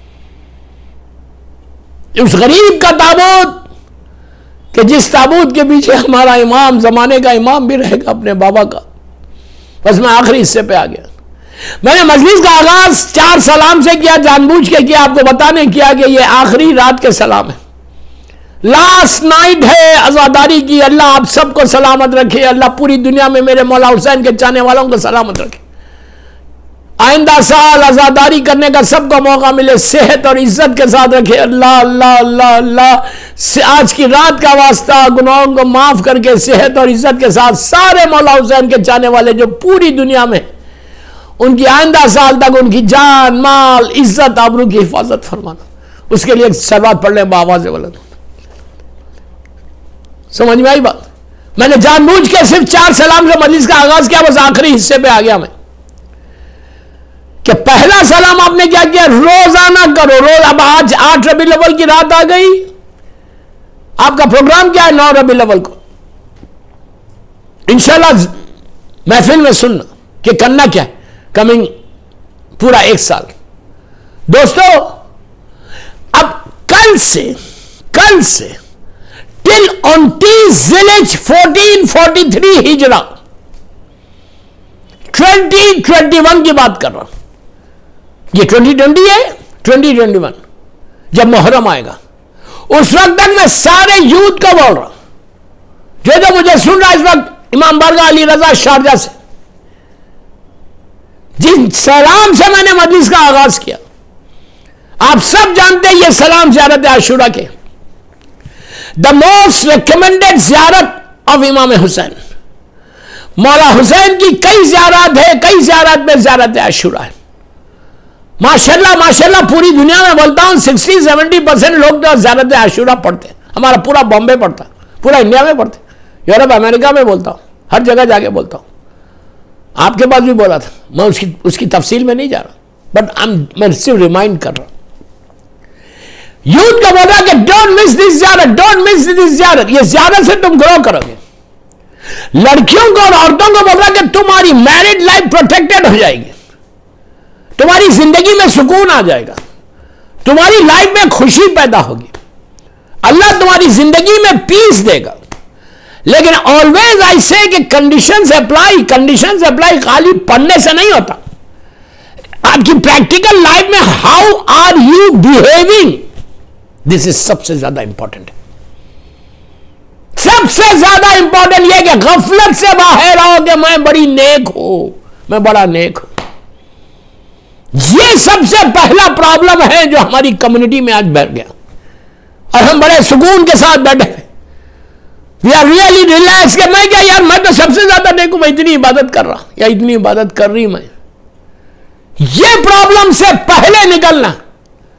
उस गरीब का ताबूत कि जिस ताबूत के पीछे हमारा इमाम, जमाने का इमाम भी रहेगा, अपने बाबा का। बस मैं आखिरी हिस्से पे आ गया। मैंने मजलिस का आगाज चार सलाम से किया, जानबूझ के किया, आपको बताने किया कि ये आखिरी रात के सलाम है, लास्ट नाइट है आजादारी की। अल्लाह आप सबको सलामत रखे, अल्लाह पूरी दुनिया में मेरे मौला हुसैन के चाहने वालों को सलामत रखे। आइंदा साल आजादारी करने का सबको मौका मिले, सेहत और इज्जत के साथ रखे अल्लाह अल्लाह अल्लाह अल्लाह। आज की रात का वास्ता, गुनाहों को माफ करके सेहत और इज्जत के साथ सारे मौला हुसैन के चाहने वाले जो पूरी दुनिया में, उनकी आइंदा साल तक उनकी जान, माल, इज्जत, आबरू की हिफाजत फरमाना। उसके लिए सलावत पढ़ ले बावाज़ बुलंद। समझ में आई बात? मैंने जानबूझ के सिर्फ चार सलाम से मजलिस का आगाज किया, बस आखिरी हिस्से पे आ गया मैं कि पहला सलाम आपने क्या किया? रोजाना करो, रोज। अब आज आठ रबी अव्वल की रात आ गई, आपका प्रोग्राम क्या है? नौ रबी अव्वल को इंशाल्लाह महफिल में सुनना कि करना क्या है, कमिंग पूरा एक साल। दोस्तों, अब कल से कल से टिल उनतीस जिलहिज फोर्टीन फोर्टी थ्री हिजरा ट्वेंटी ट्वेंटी वन की बात कर रहा हूं। ये ट्वेंटी ट्वेंटी है, ट्वेंटी ट्वेंटी वन जब मुहर्रम आएगा, उस वक्त तक मैं सारे यूथ को बोल रहा हूं, जो जो मुझे सुन रहा है इस वक्त इमाम बारगाह अली रजा शारजा से, जिन सलाम से मैंने मजलिस का आगाज किया, आप सब जानते हैं ये सलाम ज़ियारत आशूरा के द मोस्ट रिकमेंडेड ज़ियारत ऑफ इमाम हुसैन। मौला हुसैन की कई ज़ियारत है, कई ज़ियारत में ज़ियारत आशूरा है। माशाल्लाह माशाल्लाह पूरी दुनिया में बोलता हूं सिक्सटी सेवेंटी परसेंट लोग तो ज़ियारत आशूरा पढ़ते हैं। हमारा पूरा बॉम्बे पढ़ता, पूरा इंडिया में पढ़ते, यूरोप अमेरिका में बोलता हूं, हर जगह जाके बोलता हूं। आपके पास भी बोला था, मैं उसकी उसकी तफसील में नहीं जा रहा, बट मैं सिर्फ रिमाइंड कर रहा हूं। यूथ का बोल रहा कि डोंट मिस दिस ज़ियारत, डोंट मिस दिस ज़ियारत। ये ज़ियारत से तुम ग्रो करोगे। लड़कियों को और औरतों को बोल रहा कि तुम्हारी मैरिड लाइफ प्रोटेक्टेड हो जाएगी, तुम्हारी जिंदगी में सुकून आ जाएगा, तुम्हारी लाइफ में खुशी पैदा होगी, अल्लाह तुम्हारी जिंदगी में पीस देगा। लेकिन ऑलवेज आई से कि कंडीशंस अप्लाई, कंडीशंस अप्लाई खाली पढ़ने से नहीं होता। आपकी प्रैक्टिकल लाइफ में how are you behaving, this is सबसे ज्यादा इंपॉर्टेंट है। सबसे ज्यादा इंपॉर्टेंट यह कि गफलत से बाहर आओ कि मैं बड़ी नेक हूं, मैं बड़ा नेक हूं। यह सबसे पहला प्रॉब्लम है जो हमारी कम्युनिटी में आज बैठ गया, और हम बड़े सुकून के साथ बैठे हैं। वी आर रियली रिलैक्स कि मैं क्या यार, मैं तो सबसे ज्यादा नेक हूं, मैं इतनी इबादत कर रहा या इतनी इबादत कर रही मैं। ये प्रॉब्लम से पहले निकलना,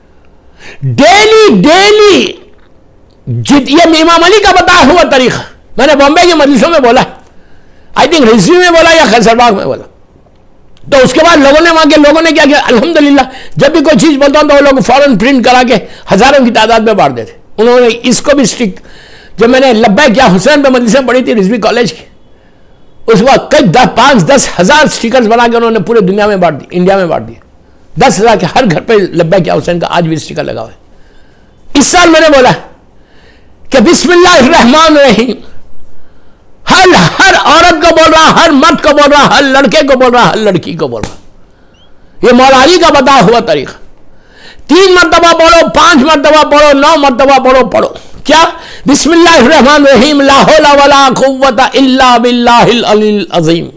डेली डेली जित, ये इमाम अली का बताया हुआ तरीका, मैंने बॉम्बे की मजलिसों में बोला, आई थिंक रिजवी में बोला या खैसरबाग में बोला। तो उसके बाद लोगों ने, वहां के लोगों ने क्या किया, अल्हम्दुलिल्लाह, जब भी कोई चीज बोलता हूं तो वो लोग फौरन प्रिंट करा के हजारों की तादाद में बांट देते। उन्होंने इसको भी स्ट्रिक्ट, जब मैंने लब्बैक या हुसैन पे मजलिसें पढ़ी थी रिजवी कॉलेज की, उस वक्त कई दस पांच दस हजार स्टिकर्स बना के उन्होंने पूरे दुनिया में बांट दी, इंडिया में बांट दिए। दस हजार के हर घर पे लब्बैक या हुसैन का आज भी स्टिकर लगा हुआ है। इस साल मैंने बोला कि बिस्मिल्लाहिर्रहमानिर्रहीम, हर हर औरत को बोल रहा, हर मर्द को बोल रहा, हर लड़के को बोल रहा, हर लड़की को बोल रहा। ये मौला अली का बताया हुआ तरीका। तीन मर्तबा पढ़ो, पांच मर्तबा पढ़ो, नौ मर्तबा पढ़ो पढ़ो क्या, बिस्मिल्लाहिर्रहमानिर्रहीम, ला हौला वला कुव्वता इल्ला बिल्लाहिल अलील अज़ीम।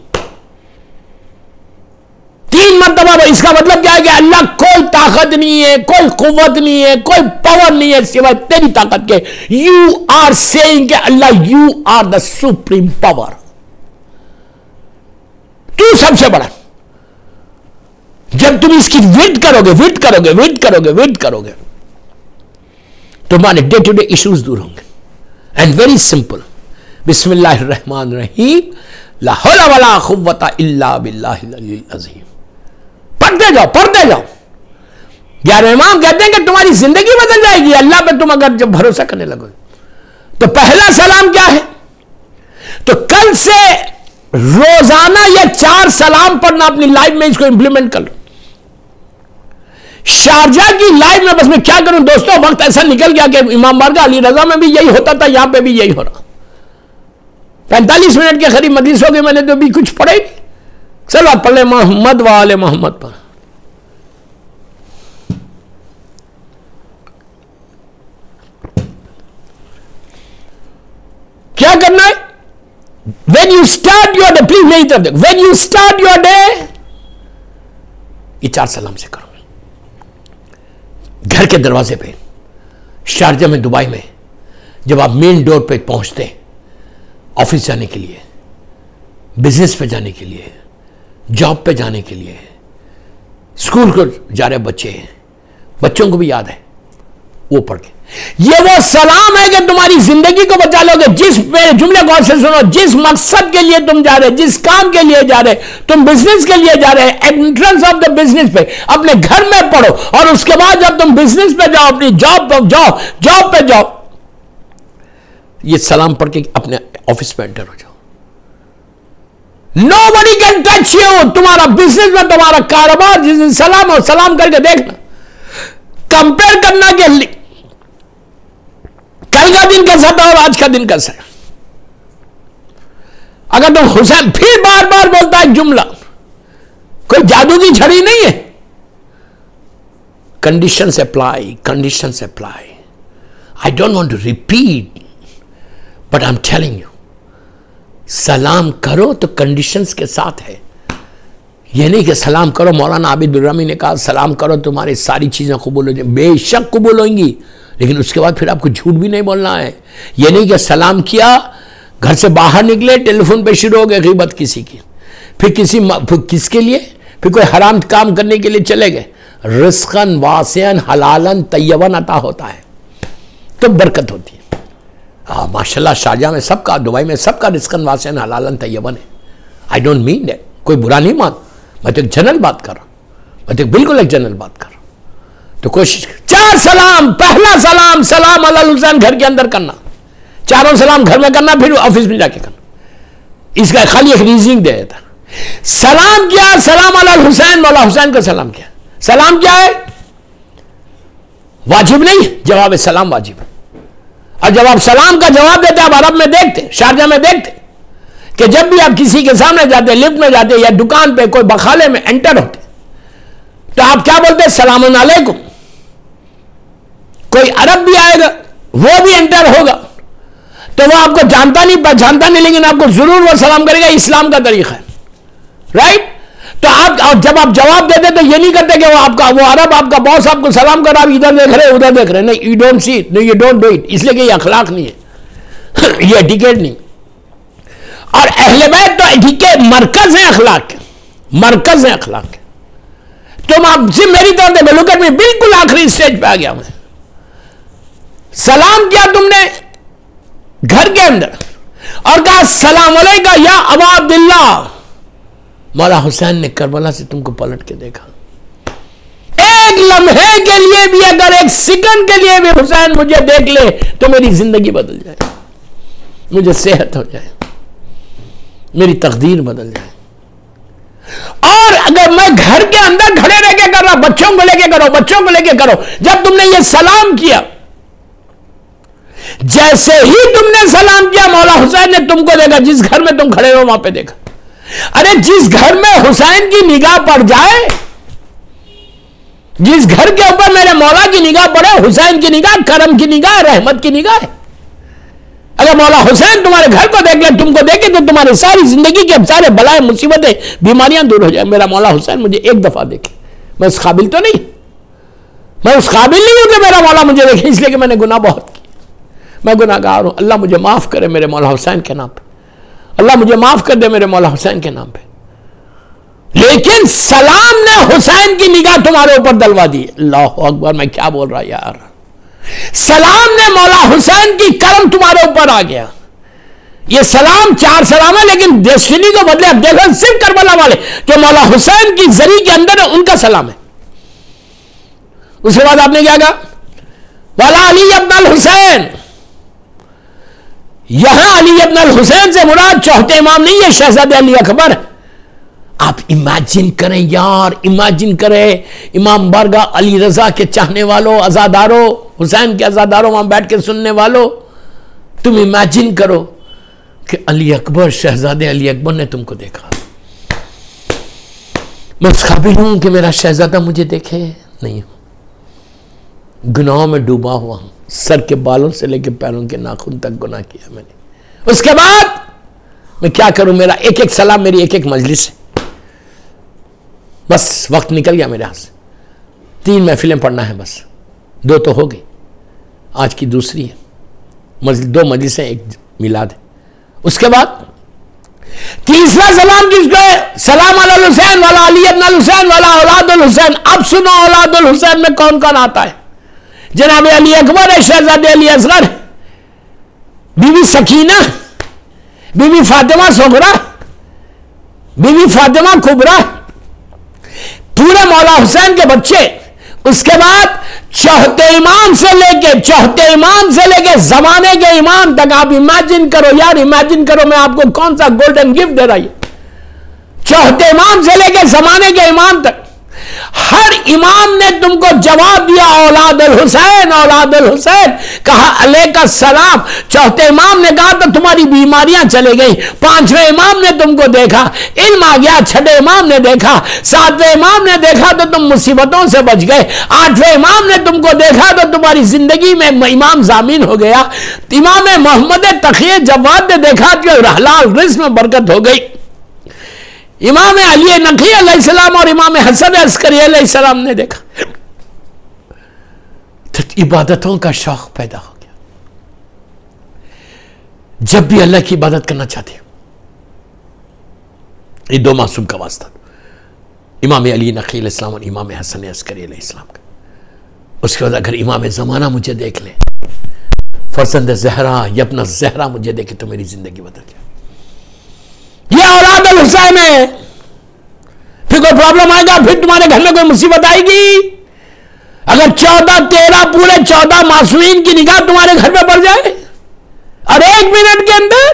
तीन मर्तबा। इसका मतलब क्या है कि अल्लाह कोई ताकत नहीं है, कोई कुव्वत नहीं है, कोई पावर नहीं है सिवाय तेरी ताकत के। यू आर सेइंग कि Allah you are the supreme power, तू सबसे बड़ा। जब तुम इसकी विद करोगे विद करोगे विद करोगे विद करोगे तुम्हारे डे टू डे इश्यूज दूर होंगे। एंड वेरी सिंपल, बिस्मिल्लाहिर्रहमानिर्रहीम, ला हौला वला कुव्वता इल्ला बिल्लाहिल अलील अज़ीम। पढ़ते जाओ पढ़ते जाओ। ग्यारहवें इमाम कहते हैं कि तुम्हारी जिंदगी बदल जाएगी अल्लाह पे तुम अगर जब भरोसा करने लगोगे। तो पहला सलाम क्या है? तो कल से रोजाना या चार सलाम पढ़ना अपनी लाइफ में, इसको इंप्लीमेंट कर लो। शारजा की लाइफ में बस मैं क्या करूं दोस्तों, वक्त ऐसा निकल गया कि इमाम बारगाह अली रजा में भी यही होता था, यहां पे भी यही हो रहा। पैंतालीस मिनट के करीब मजलिस हो गई, मैंने तो भी कुछ पढ़े नहीं। चलो आप पढ़ ले मोहम्मद वाले मोहम्मद पर। क्या करना है? When you start your day, please मेरी तरफ देखो, when you start your day, ये चार सलाम से करो। घर के दरवाजे पे, शारजा में, दुबई में, जब आप मेन डोर पे पहुंचते, ऑफिस जाने के लिए, बिजनेस पे जाने के लिए, जॉब पे जाने के लिए, स्कूल को जा रहे बच्चे, बच्चों को भी याद है, वो पढ़ के ये वो सलाम है कि तुम्हारी जिंदगी को बचा लोगे। जिस जुमले गौर से सुनो, जिस मकसद के लिए तुम जा रहे, जिस काम के लिए जा रहे, तुम बिजनेस के लिए जा रहे, एंट्रेंस ऑफ द बिजनेस पे अपने घर में पढ़ो, और उसके बाद जब तुम बिजनेस पे जाओ, अपनी जॉब पे जाओ, जॉब पे जाओ, ये सलाम पढ़ के अपने ऑफिस में एंटर हो जाओ। Nobody can touch you. तुम्हारा बिजनेस में, तुम्हारा कारोबार, जिस दिन सलाम हो, सलाम करके देखना, कंपेयर करना कि कल का दिन कैसा था और आज का दिन कैसा है। अगर तुम हुसैन, फिर बार बार बोलता है जुमला, कोई जादू की छड़ी नहीं है। Conditions apply, conditions apply. I don't want to repeat, but I am telling you, सलाम करो तो कंडीशंस के साथ है। यह नहीं कि सलाम करो, मौलाना आबिद बिररामी ने कहा सलाम करो तुम्हारी सारी चीजें कबूल हो जाए। बेशक कबूल होंगी, लेकिन उसके बाद फिर आपको झूठ भी नहीं बोलना है। यह नहीं कि सलाम किया, घर से बाहर निकले, टेलीफोन पे शुरू हो गए गीबत किसी की, फिर किसी फिर किसके लिए, फिर कोई हराम काम करने के लिए चले गए। रिस्कन वासियन हलालन तय्यबन अता होता है तो बरकत होती है। हाँ माशाल्लाह, शारजा में सबका, दुबई में सबका रिस्कन वासियन हलालन तय्यबन है। आई डोंट मीन दैट, कोई बुरा नहीं मान, मैं तो एक जनरल बात कर रहा हूं, मैं तो बिल्कुल एक जनरल बात कर रहा हूं। तो कोशिश, चार सलाम। पहला सलाम सलाम अल हुसैन घर के अंदर करना, चारों सलाम घर में करना, फिर ऑफिस में जाके करना। इसका खाली एक रीजनिंग दे देता। सलाम किया, सलाम अल हुसैन, मौला हुसैन का सलाम किया। सलाम क्या है? वाजिब नहीं, जवाब सलाम वाजिब है। और जब आप सलाम का जवाब देते, आप अरब में देखते, शारजा में देखते कि जब भी आप किसी के सामने जाते, लिफ्ट में जाते या दुकान पे कोई बखाले में एंटर होते, तो आप क्या बोलते? सलाम अलैकुम। कोई अरब भी आएगा, वो भी एंटर होगा, तो वो आपको जानता नहीं, पहचानता नहीं, लेकिन आपको जरूर वो सलाम करेगा। इस्लाम का तरीका है, राइट? तो आप, और जब आप जवाब देते तो ये नहीं करते कि वो आपका, वो अरब आपका बॉस आपको सलाम कर, आप इधर देख रहे, उधर देख रहे। नहीं, you don't see it, you don't do it, इसलिए कि ये अखलाक नहीं है, ये एटिकेट नहीं। और अहले बैत तो एटिकेट मरकज है, अखलाक के मरकज है, अखलाक के। तुम आप सिर्फ मेरी तरफ देखो, लुक एट मी, बिल्कुल आखिरी स्टेज पे आ गया मैं। सलाम किया तुमने घर के अंदर, और कहा सलाम अलैका या अबा अब्दुल्ला। मौला हुसैन ने करबला से तुमको पलट के देखा। एक लम्हे के लिए भी, अगर एक सेकंड के लिए भी हुसैन मुझे देख ले तो मेरी जिंदगी बदल जाए, मुझे सेहत हो जाए, मेरी तकदीर बदल जाए। और अगर मैं घर के अंदर खड़े रह के कर रहा, बच्चों को लेके करो, बच्चों को लेके करो, जब तुमने ये सलाम किया, जैसे ही तुमने सलाम किया मौला हुसैन ने तुमको देखा, जिस घर में तुम खड़े हो वहां पे देखा। अरे जिस घर में हुसैन की निगाह पड़ जाए, जिस घर के ऊपर मेरे मौला की निगाह पड़े, हुसैन की निगाह करम की निगाह, रहमत की निगाह है। अगर मौला हुसैन तुम्हारे घर को देख ले, तुमको देखे, तो तुम्हारी सारी जिंदगी के सारे बलाएं, मुसीबतें, बीमारियां दूर हो जाए। मेरा मौला हुसैन मुझे एक दफा देखे, मैं उस काबिल तो नहीं, मैं उस काबिल नहीं हूं कि मेरा मौला मुझे देखे, इसलिए कि मैंने गुनाह बहुत किया, मैं गुनाहगार हूं। अल्लाह मुझे माफ करे मेरे मौला हुसैन के नाम पे, अल्लाह मुझे माफ कर दे मेरे मौला हुसैन के नाम पे। लेकिन सलाम ने हुसैन की निगाह तुम्हारे ऊपर दलवा दी। अल्लाह अकबर, मैं क्या बोल रहा यार। सलाम ने मौला हुसैन की करम तुम्हारे ऊपर आ गया। ये सलाम चार सलाम है, लेकिन डेस्टिनी को बदले। अब देखो सिर्फ करबला वाले जो मौला हुसैन की जरी के अंदर है, उनका सलाम है। उसके बाद आपने क्या कहा, वाला अली इब्न हुसैन। यहां अली इब्न हुसैन से मुराद चौथे इमाम नहीं है, शहजादे अली अकबर। आप इमेजिन करें यार, इमेजिन करें, इमाम बारगाह अली रजा के चाहने वालों, अजादारों, हुसैन के अजादारों, वहां बैठ के सुनने वालों, तुम इमेजिन करो कि अली अकबर, शहजादे अली अकबर ने तुमको देखा। मैं उस काबिल हूं कि मेरा शहजादा मुझे देखे? नहीं हूं, गुनाहों में डूबा हुआ हूं, सर के बालों से लेकर पैरों के नाखून तक गुनाह किया मैंने। उसके बाद मैं क्या करूं? मेरा एक एक सलाम, मेरी एक एक मजलिस है। बस वक्त निकल गया मेरे हाथ से। तीन महफिलें पढ़ना है, बस दो तो हो गई, आज की दूसरी है। मजलिस, दो मजलिसें, एक मिलाद है। उसके बाद तीसरा सलाम किसको है? सलाम अलल हुसैन वाला अली इब्न हुसैन वाला औलादुल हुसैन। अब सुनो औलादुल हुसैन में कौन कौन आता है। जनाब अली अकबर है, शहजादे अली असगर, बीबी सकीना, बीबी फातिमा सुगरा, बीबी फातिमा कुबरा, पूरे मौला हुसैन के बच्चे। उसके बाद चौथे इमाम से लेके चौथे इमाम से लेके जमाने के इमाम तक। आप इमेजिन करो यार, इमेजिन करो मैं आपको कौन सा गोल्डन गिफ्ट दे रहा हूं। चौथे इमाम से लेके जमाने के इमाम तक हर इमाम ने तुमको जवाब दिया, औलादुल हुसैन, औलादुल हुसैन। कहा अलैका सलाम। चौथे इमाम ने कहा तो तुम्हारी बीमारियां चले गई। पांचवें इमाम ने तुमको देखा, इल्म आ गया। छठे इमाम ने देखा, सातवें इमाम ने देखा तो तुम मुसीबतों से बच गए। आठवें इमाम ने तुमको देखा तो तुम्हारी जिंदगी में इमाम जामीन हो गया। इमाम मोहम्मद तकिय जवाद ने देखा तो हलाल रिज़्क़ में बरकत हो गई। इमाम अली नकी अलैहिस्सलाम और इमाम हसन अस्करी अलैहिस्सलाम ने देखा तो इबादतों का शौक पैदा हो गया। जब भी अल्लाह की इबादत करना चाहते हो, ये दो मासूम का वास्ता, इमाम अली नकी अलैहिस्सलाम और इमाम हसन अस्करी अलैहिस्सलाम का। उसके बाद अगर इमाम ज़माना मुझे देख ले, फरजंद ज़हरा यब्न ज़हरा मुझे देखे तो मेरी जिंदगी बदल जाए। ये औलादुल हुसैन है। फिर कोई प्रॉब्लम आएगा, फिर तुम्हारे घर में कोई मुसीबत आएगी। अगर चौदह तेरह पूरे चौदह मासूमीन की निगाह तुम्हारे घर में पड़ जाए और एक मिनट के अंदर।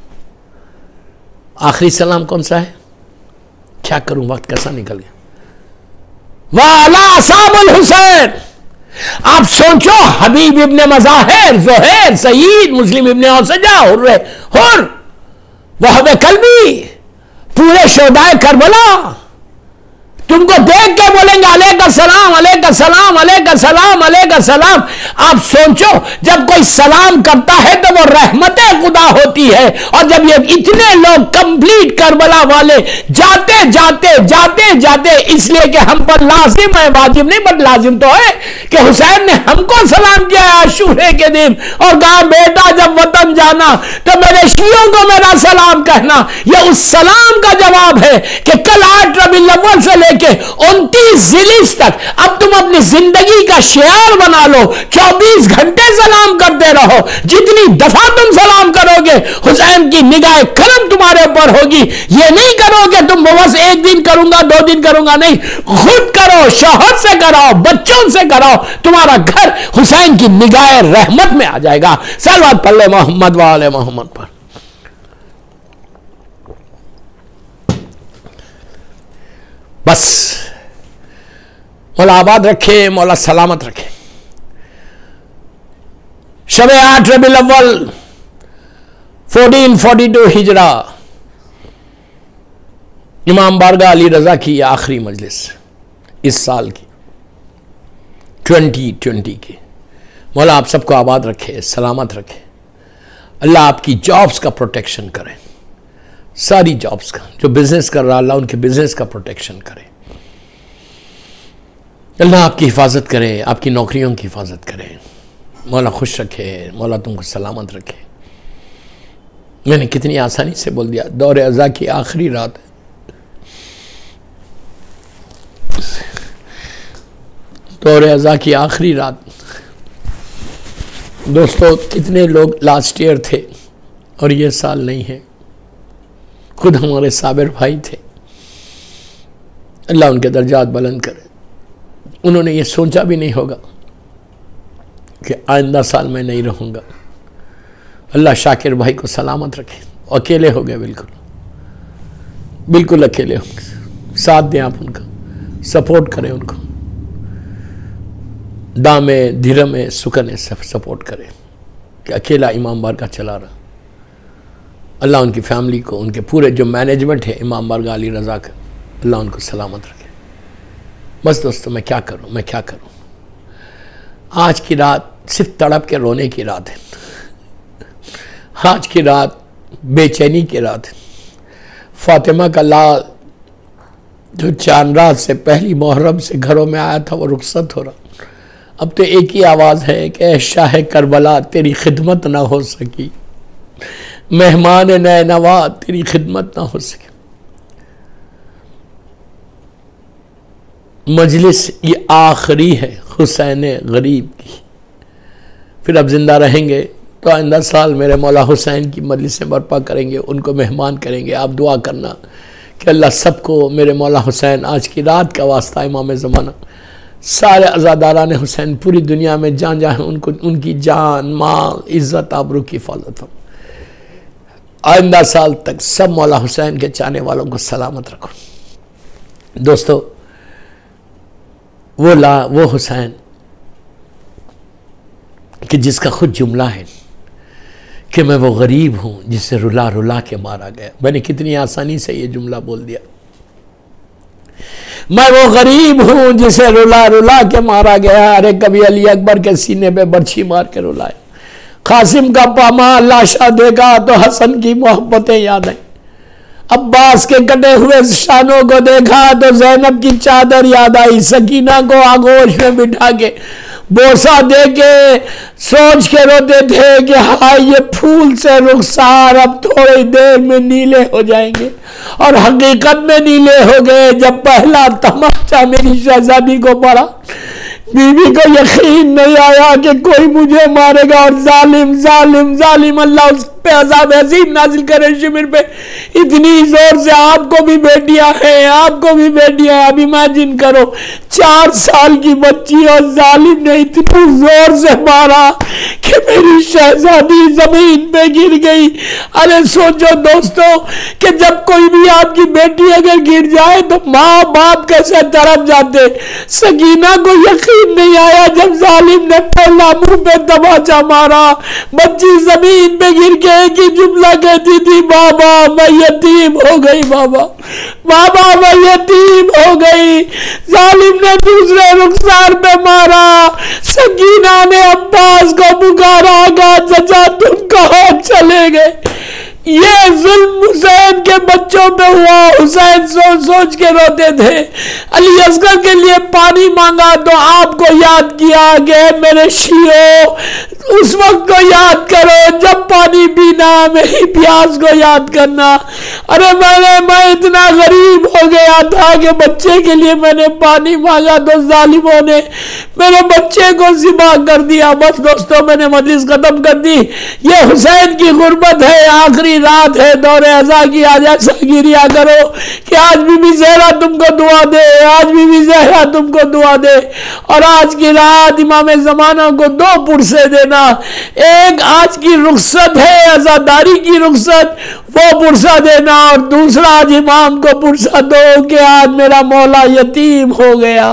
आखिरी सलाम कौन सा है? क्या करूं, वक्त कैसा निकल गया। वाला असाबुल हुसैन। आप सोचो, हबीब इब्ने मज़ाहिर, ज़ुहैर, सईद, मुस्लिम इब्ने औसजा, हुर्र हुर, वहब कल्बी, पूरे शोदाए करबला तुमको देख के बोलेंगे अलैका सलाम, अलैका सलाम, अलैका सलाम, अलैका सलाम। आप सोचो, जब कोई सलाम करता है तो वो रहमत खुदा होती है। और जब ये इतने लोग कंप्लीट करबला वाले जाते जाते जाते जाते, इसलिए कि हम पर लाजिम है, वाजिब नहीं बट लाजिम तो है कि हुसैन ने हमको सलाम किया आशूरे के दिन और कहा बेटा जब वतन जाना तो मेरे शियों को मेरा सलाम कहना। यह उस सलाम का जवाब है कि कल आठ रबीउल अव्वल से लेके उनतीस जिलिस तक अब तुम अपनी जिंदगी का शियार बना लो, चौबीस घंटे सलाम करते रहो। जितनी दफा तुम सलाम करोगे हुसैन की निगाह करम तुम्हारे ऊपर होगी। ये नहीं करो कि तुम बस एक दिन करूंगा दो दिन करूंगा, नहीं, खुद करो, शौहर से कराओ, बच्चों से कराओ, तुम्हारा घर हुसैन की निगाह रहमत में आ जाएगा। सलवात पल्ले मोहम्मद वाले मोहम्मद पर। बस मौला आबाद रखे, मौला सलामत रखे। शब आठ रबीउल अव्वल चौदह सौ बयालीस हिजरा, इमाम बारगाह अली रजा की आखिरी मजलिस इस साल की ट्वेंटी ट्वेंटी की। मौला आप सबको आबाद रखे, सलामत रखे। अल्लाह आपकी जॉब्स का प्रोटेक्शन करे, सारी जॉब्स का, जो बिजनेस कर रहा अल्लाह उनके बिजनेस का प्रोटेक्शन करे। अल्लाह आपकी हिफाजत करे, आपकी नौकरियों की हिफाजत करे। मौला खुश रखे, मौला तुमको सलामत रखे। मैंने कितनी आसानी से बोल दिया, दौर अज़ा की आखिरी रात है। दौर अज़ा की आखिरी रात। दोस्तों, कितने लोग लास्ट ईयर थे और ये साल नहीं है। खुद हमारे साबिर भाई थे, अल्लाह उनके दर्जात बुलंद करे। उन्होंने ये सोचा भी नहीं होगा कि आइंदा साल मैं नहीं रहूँगा। अल्लाह शाकिर भाई को सलामत रखे। अकेले हो गए, बिल्कुल बिल्कुल अकेले होंगे। साथ दें आप उनका, सपोर्ट करें उनको, दामे धीरमे सुकने सपोर्ट करें कि अकेला इमाम बारगाह चला रहा। अल्लाह उनकी फैमिली को, उनके पूरे जो मैनेजमेंट है इमाम बारगाह अली रज़ा का, अल्लाह उनको सलामत रखे। बस दोस्तों, मैं क्या करूं, मैं क्या करूं। आज की रात सिर्फ तड़प के रोने की रात है। आज की रात बेचैनी की रात है। फातिमा का लाल जो चांद रात से पहली मुहर्रम से घरों में आया था वो रुखसत हो रहा। अब तो एक ही आवाज़ है कि ऐ शाह करबला तेरी खिदमत ना हो सकी, मेहमान नए नवा तेरी खिदमत ना हो सकी। मजलिस ये आखिरी है हुसैन गरीब की। फिर अब जिंदा रहेंगे तो आइंदा साल मेरे मौला हुसैन की मजलिसें बर्पा करेंगे, उनको मेहमान करेंगे। आप दुआ करना कि अल्लाह सबको मेरे मौला हुसैन आज की रात का वास्ता इमाम ज़माना सारे अज़ादारान हुसैन पूरी दुनिया में जान जाए उनको, उनकी जान माल इज़्ज़त आबरू की हिफाजत हो। आइंदा साल तक सब मौला हुसैन के चाहने वालों को सलामत रखो। दोस्तों, वो ला वो हुसैन कि जिसका खुद जुमला है कि मैं वो गरीब हूँ जिसे रुला रुला के मारा गया। मैंने कितनी आसानी से ये जुमला बोल दिया। मैं वो गरीब हूँ जिसे रुला रुला के मारा गया। अरे कभी अली अकबर के सीने पे बर्छी मार के रुलाया, कासिम का पामा लाशा देखा तो हसन की मोहब्बतें याद आई, अब्बास के कटे हुए शानों को देखा तो ज़ैनब की चादर याद आई, सकीना को आगोश में बिठा के बोसा दे के सोच के रोते थे कि हाँ ये फूल से रुखसार अब थोड़ी देर में नीले हो जाएंगे, और हकीकत में नीले हो गए। जब पहला तमाचा मेरी शहजादी को पड़ा, बीवी को यकीन नहीं आया कि कोई मुझे मारेगा, और जालिम जालिम जालिम अल्लाह उस पे अज़ाब अज़ीम नाजिल करे शिमिर पे। इतनी जोर से आपको भी बेटियां हैं, आपको भी बेटियां हैं। अब इमेजिन करो, चार साल की बच्ची और जालिम ने इतनी जोर से मारा कि मेरी शहजादी जमीन पे गिर गई। अरे सोचो दोस्तों कि जब कोई भी आपकी बेटी अगर गिर जाए तो माँ बाप कैसे तड़प जाते। सकीना को यकीन नहीं आया जब जालिम ने पहला मुंह पे तमाचा मारा, बच्ची जमीन पे गिर के एक ही जुमला कहती थी, बाबा मैं यतीम हो गई, बाबा बाबा मैं यतीम हो गई। जालिम ने दूसरे रुखसार पे मारा। सकीना ने अब्बास को पुकारा, कहा चाचा तुम कहाँ चले गए। ये जुल्म हुसैन के बच्चों पे हुआ। हुसैन सोच सोच के रोते थे। अली असगर के लिए पानी मांगा तो आपको याद किया कि मेरे शियो उस वक्त को याद करो जब पानी पीना, मेरी प्यास को याद करना। अरे मैंने मैं इतना गरीब हो गया था कि बच्चे के लिए मैंने पानी मांगा तो जालिमों ने मेरे बच्चे को ज़िबा कर दिया। बस दोस्तों, मैंने मजलिस खत्म कर दी। ये हुसैन की गुर्बत है, आखिरी रात है दौरे अज़ा की। आज ऐसा गिरिया करो कि आज बीबी ज़हरा तुमको दुआ दे, आज बीबी ज़हरा तुमको दुआ दे। और आज की रात इमाम ज़माना को दो पुरसे देना। एक आज की रुखसत है, अज़ादारी की रुखसत, वो पुरसा देना। और दूसरा आज इमाम को पुरसा दो कि आज मेरा मौला यतीम हो गया,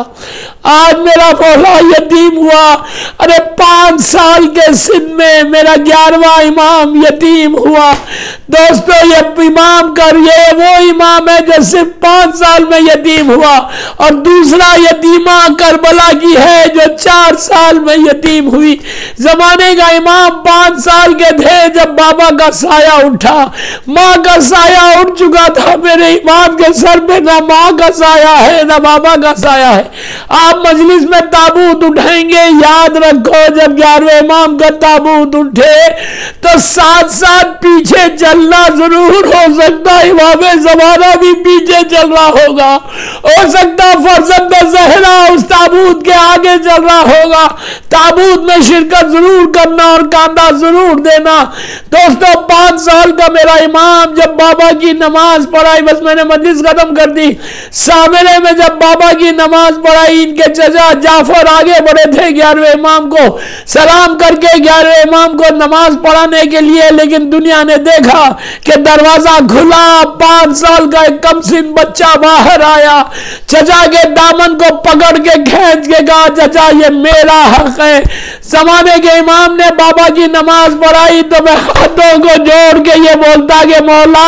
आज मेरा मौला यतीम हुआ। अरे पांच साल के सिन में मेरा ग्यारहवां इमाम यतीम हुआ। दोस्तों, ये इमाम कर ये वो इमाम है जो सिर्फ पांच साल में यतीम हुआ, और दूसरा यतीमा करबला की है जो चार साल में यतीम हुई। जमाने का इमाम पांच साल के थे जब बाबा का साया उठा, माँ का साया उठ चुका था। मेरे इमाम के सर पे ना माँ का साया है ना बाबा का साया है। आप मजलिस में ताबूत उठाएंगे, याद रखो जब ग्यारहवें इमाम का ताबूत उठे तो साथ साथ पीछे चलना जरूर हो सकता, इमाम ज़माना भी पीछे चल रहा होगा। हो सकता फरजंद ज़हरा उस ताबूत के आगे चल रहा होगा। ताबूत में शिरकत जरूर करना और कांधा जरूर देना। दोस्तों, पांच साल का मेरा इमाम जब बाबा की नमाज पढ़ाई, बस मैंने मजलिस खत्म कर दी। सामने में जब बाबा की नमाज पढ़ाई, इनके चचा जाफर आगे बढ़े थे ग्यारहवें इमाम को सलाम करके ग्यारहवें इमाम को नमाज पढ़ाने के लिए, लेकिन दुनिया ने देखा कि दरवाजा खुला, पांच साल का एक कमसिन बच्चा बाहर आया। चचा के दामन को पकड़ के खींच के कहा, चचा ये मेरा हक है। जमाने के इमाम ने बाबा की नमाज पढ़ाई तो मैं हाथों को जोड़ के ये बोलता कि मौला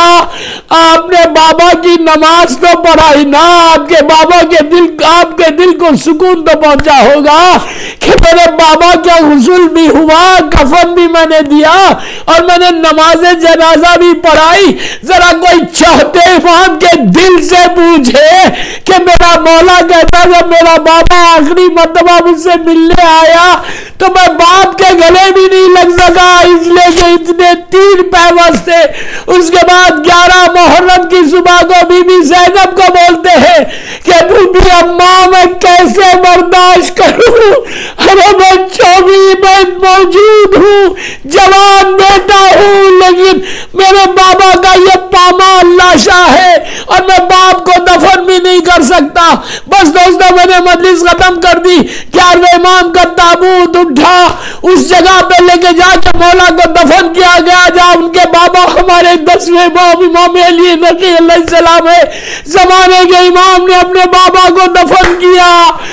आपने बाबा की नमाज तो पढ़ाई ना, आपके बाबा के दिल आपके दिल को सुकून तो पहुंचा होगा कि मेरे बाबा का गुस्ल भी हुआ, कफन भी मैंने दिया और मैंने नमाज जनाजा भी पढ़ाई। जरा कोई चाहते इमाम के दिल से पूछे कि मेरा मौला कहता जब मेरा बाबा आखिरी मर्तबा मुझसे मिलने आया तो मैं बाप के गले भी नहीं लग सका, इसलिए कि इतने तीन पैवस थे। उसके बाद ग्यारह मुहर्रम की सुबह को बीबी ज़ैनब को बोलते हैं कि बीबी अम्मा मैं कैसे बर्दाश्त करूं, अरे मैं चौबीस में मौजूद हूं, जवान बेटा हूं, लेकिन मेरे बाबा का ये पामाल लाशा है और मैं बाप को दफन भी नहीं कर सकता। बस दोस्तों, मैंने मजलिस खत्म कर दी। ग्यारहवें इमाम का ताबूत उठा, उस जगह पे लेके जाके मौला को दफन किया गया जहां उनके बाबा हमारे दसवें इमाम इमाम अली नकी अलैहिस्सलाम है। जमाने के इमाम ने अपने बाबा को दफन किया,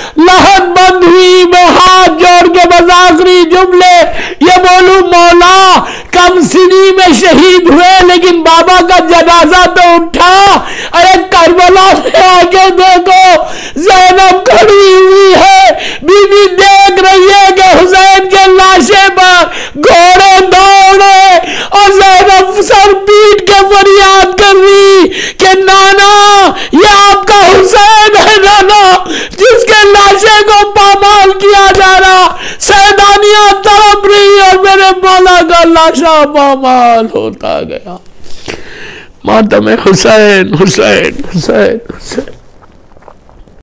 लहद बंद हुई। मैं हाथ जोड़ के बस आखिरी जुमले ये बोलूं, मौला कम सिनी में शहीद हुए लेकिन बाबा का जनाजा तो उठा। अरे करबला से आगे देखो, ज़ैनब खड़ी हुई है, बीबी देख रही है कि हुसैन के लाशे पर घोड़े दौड़े और ज़ैनब सर पीट के फरियाद कर रही कि नाना ये आपका हुसैन है नाना, जिसके लाशे को पामाल किया जा रहा। सैदानियां तड़प रही और मेरे मौला का लाशा पामाल होता गया। मातम हुसैन हुसैन हुसैन हुसैन।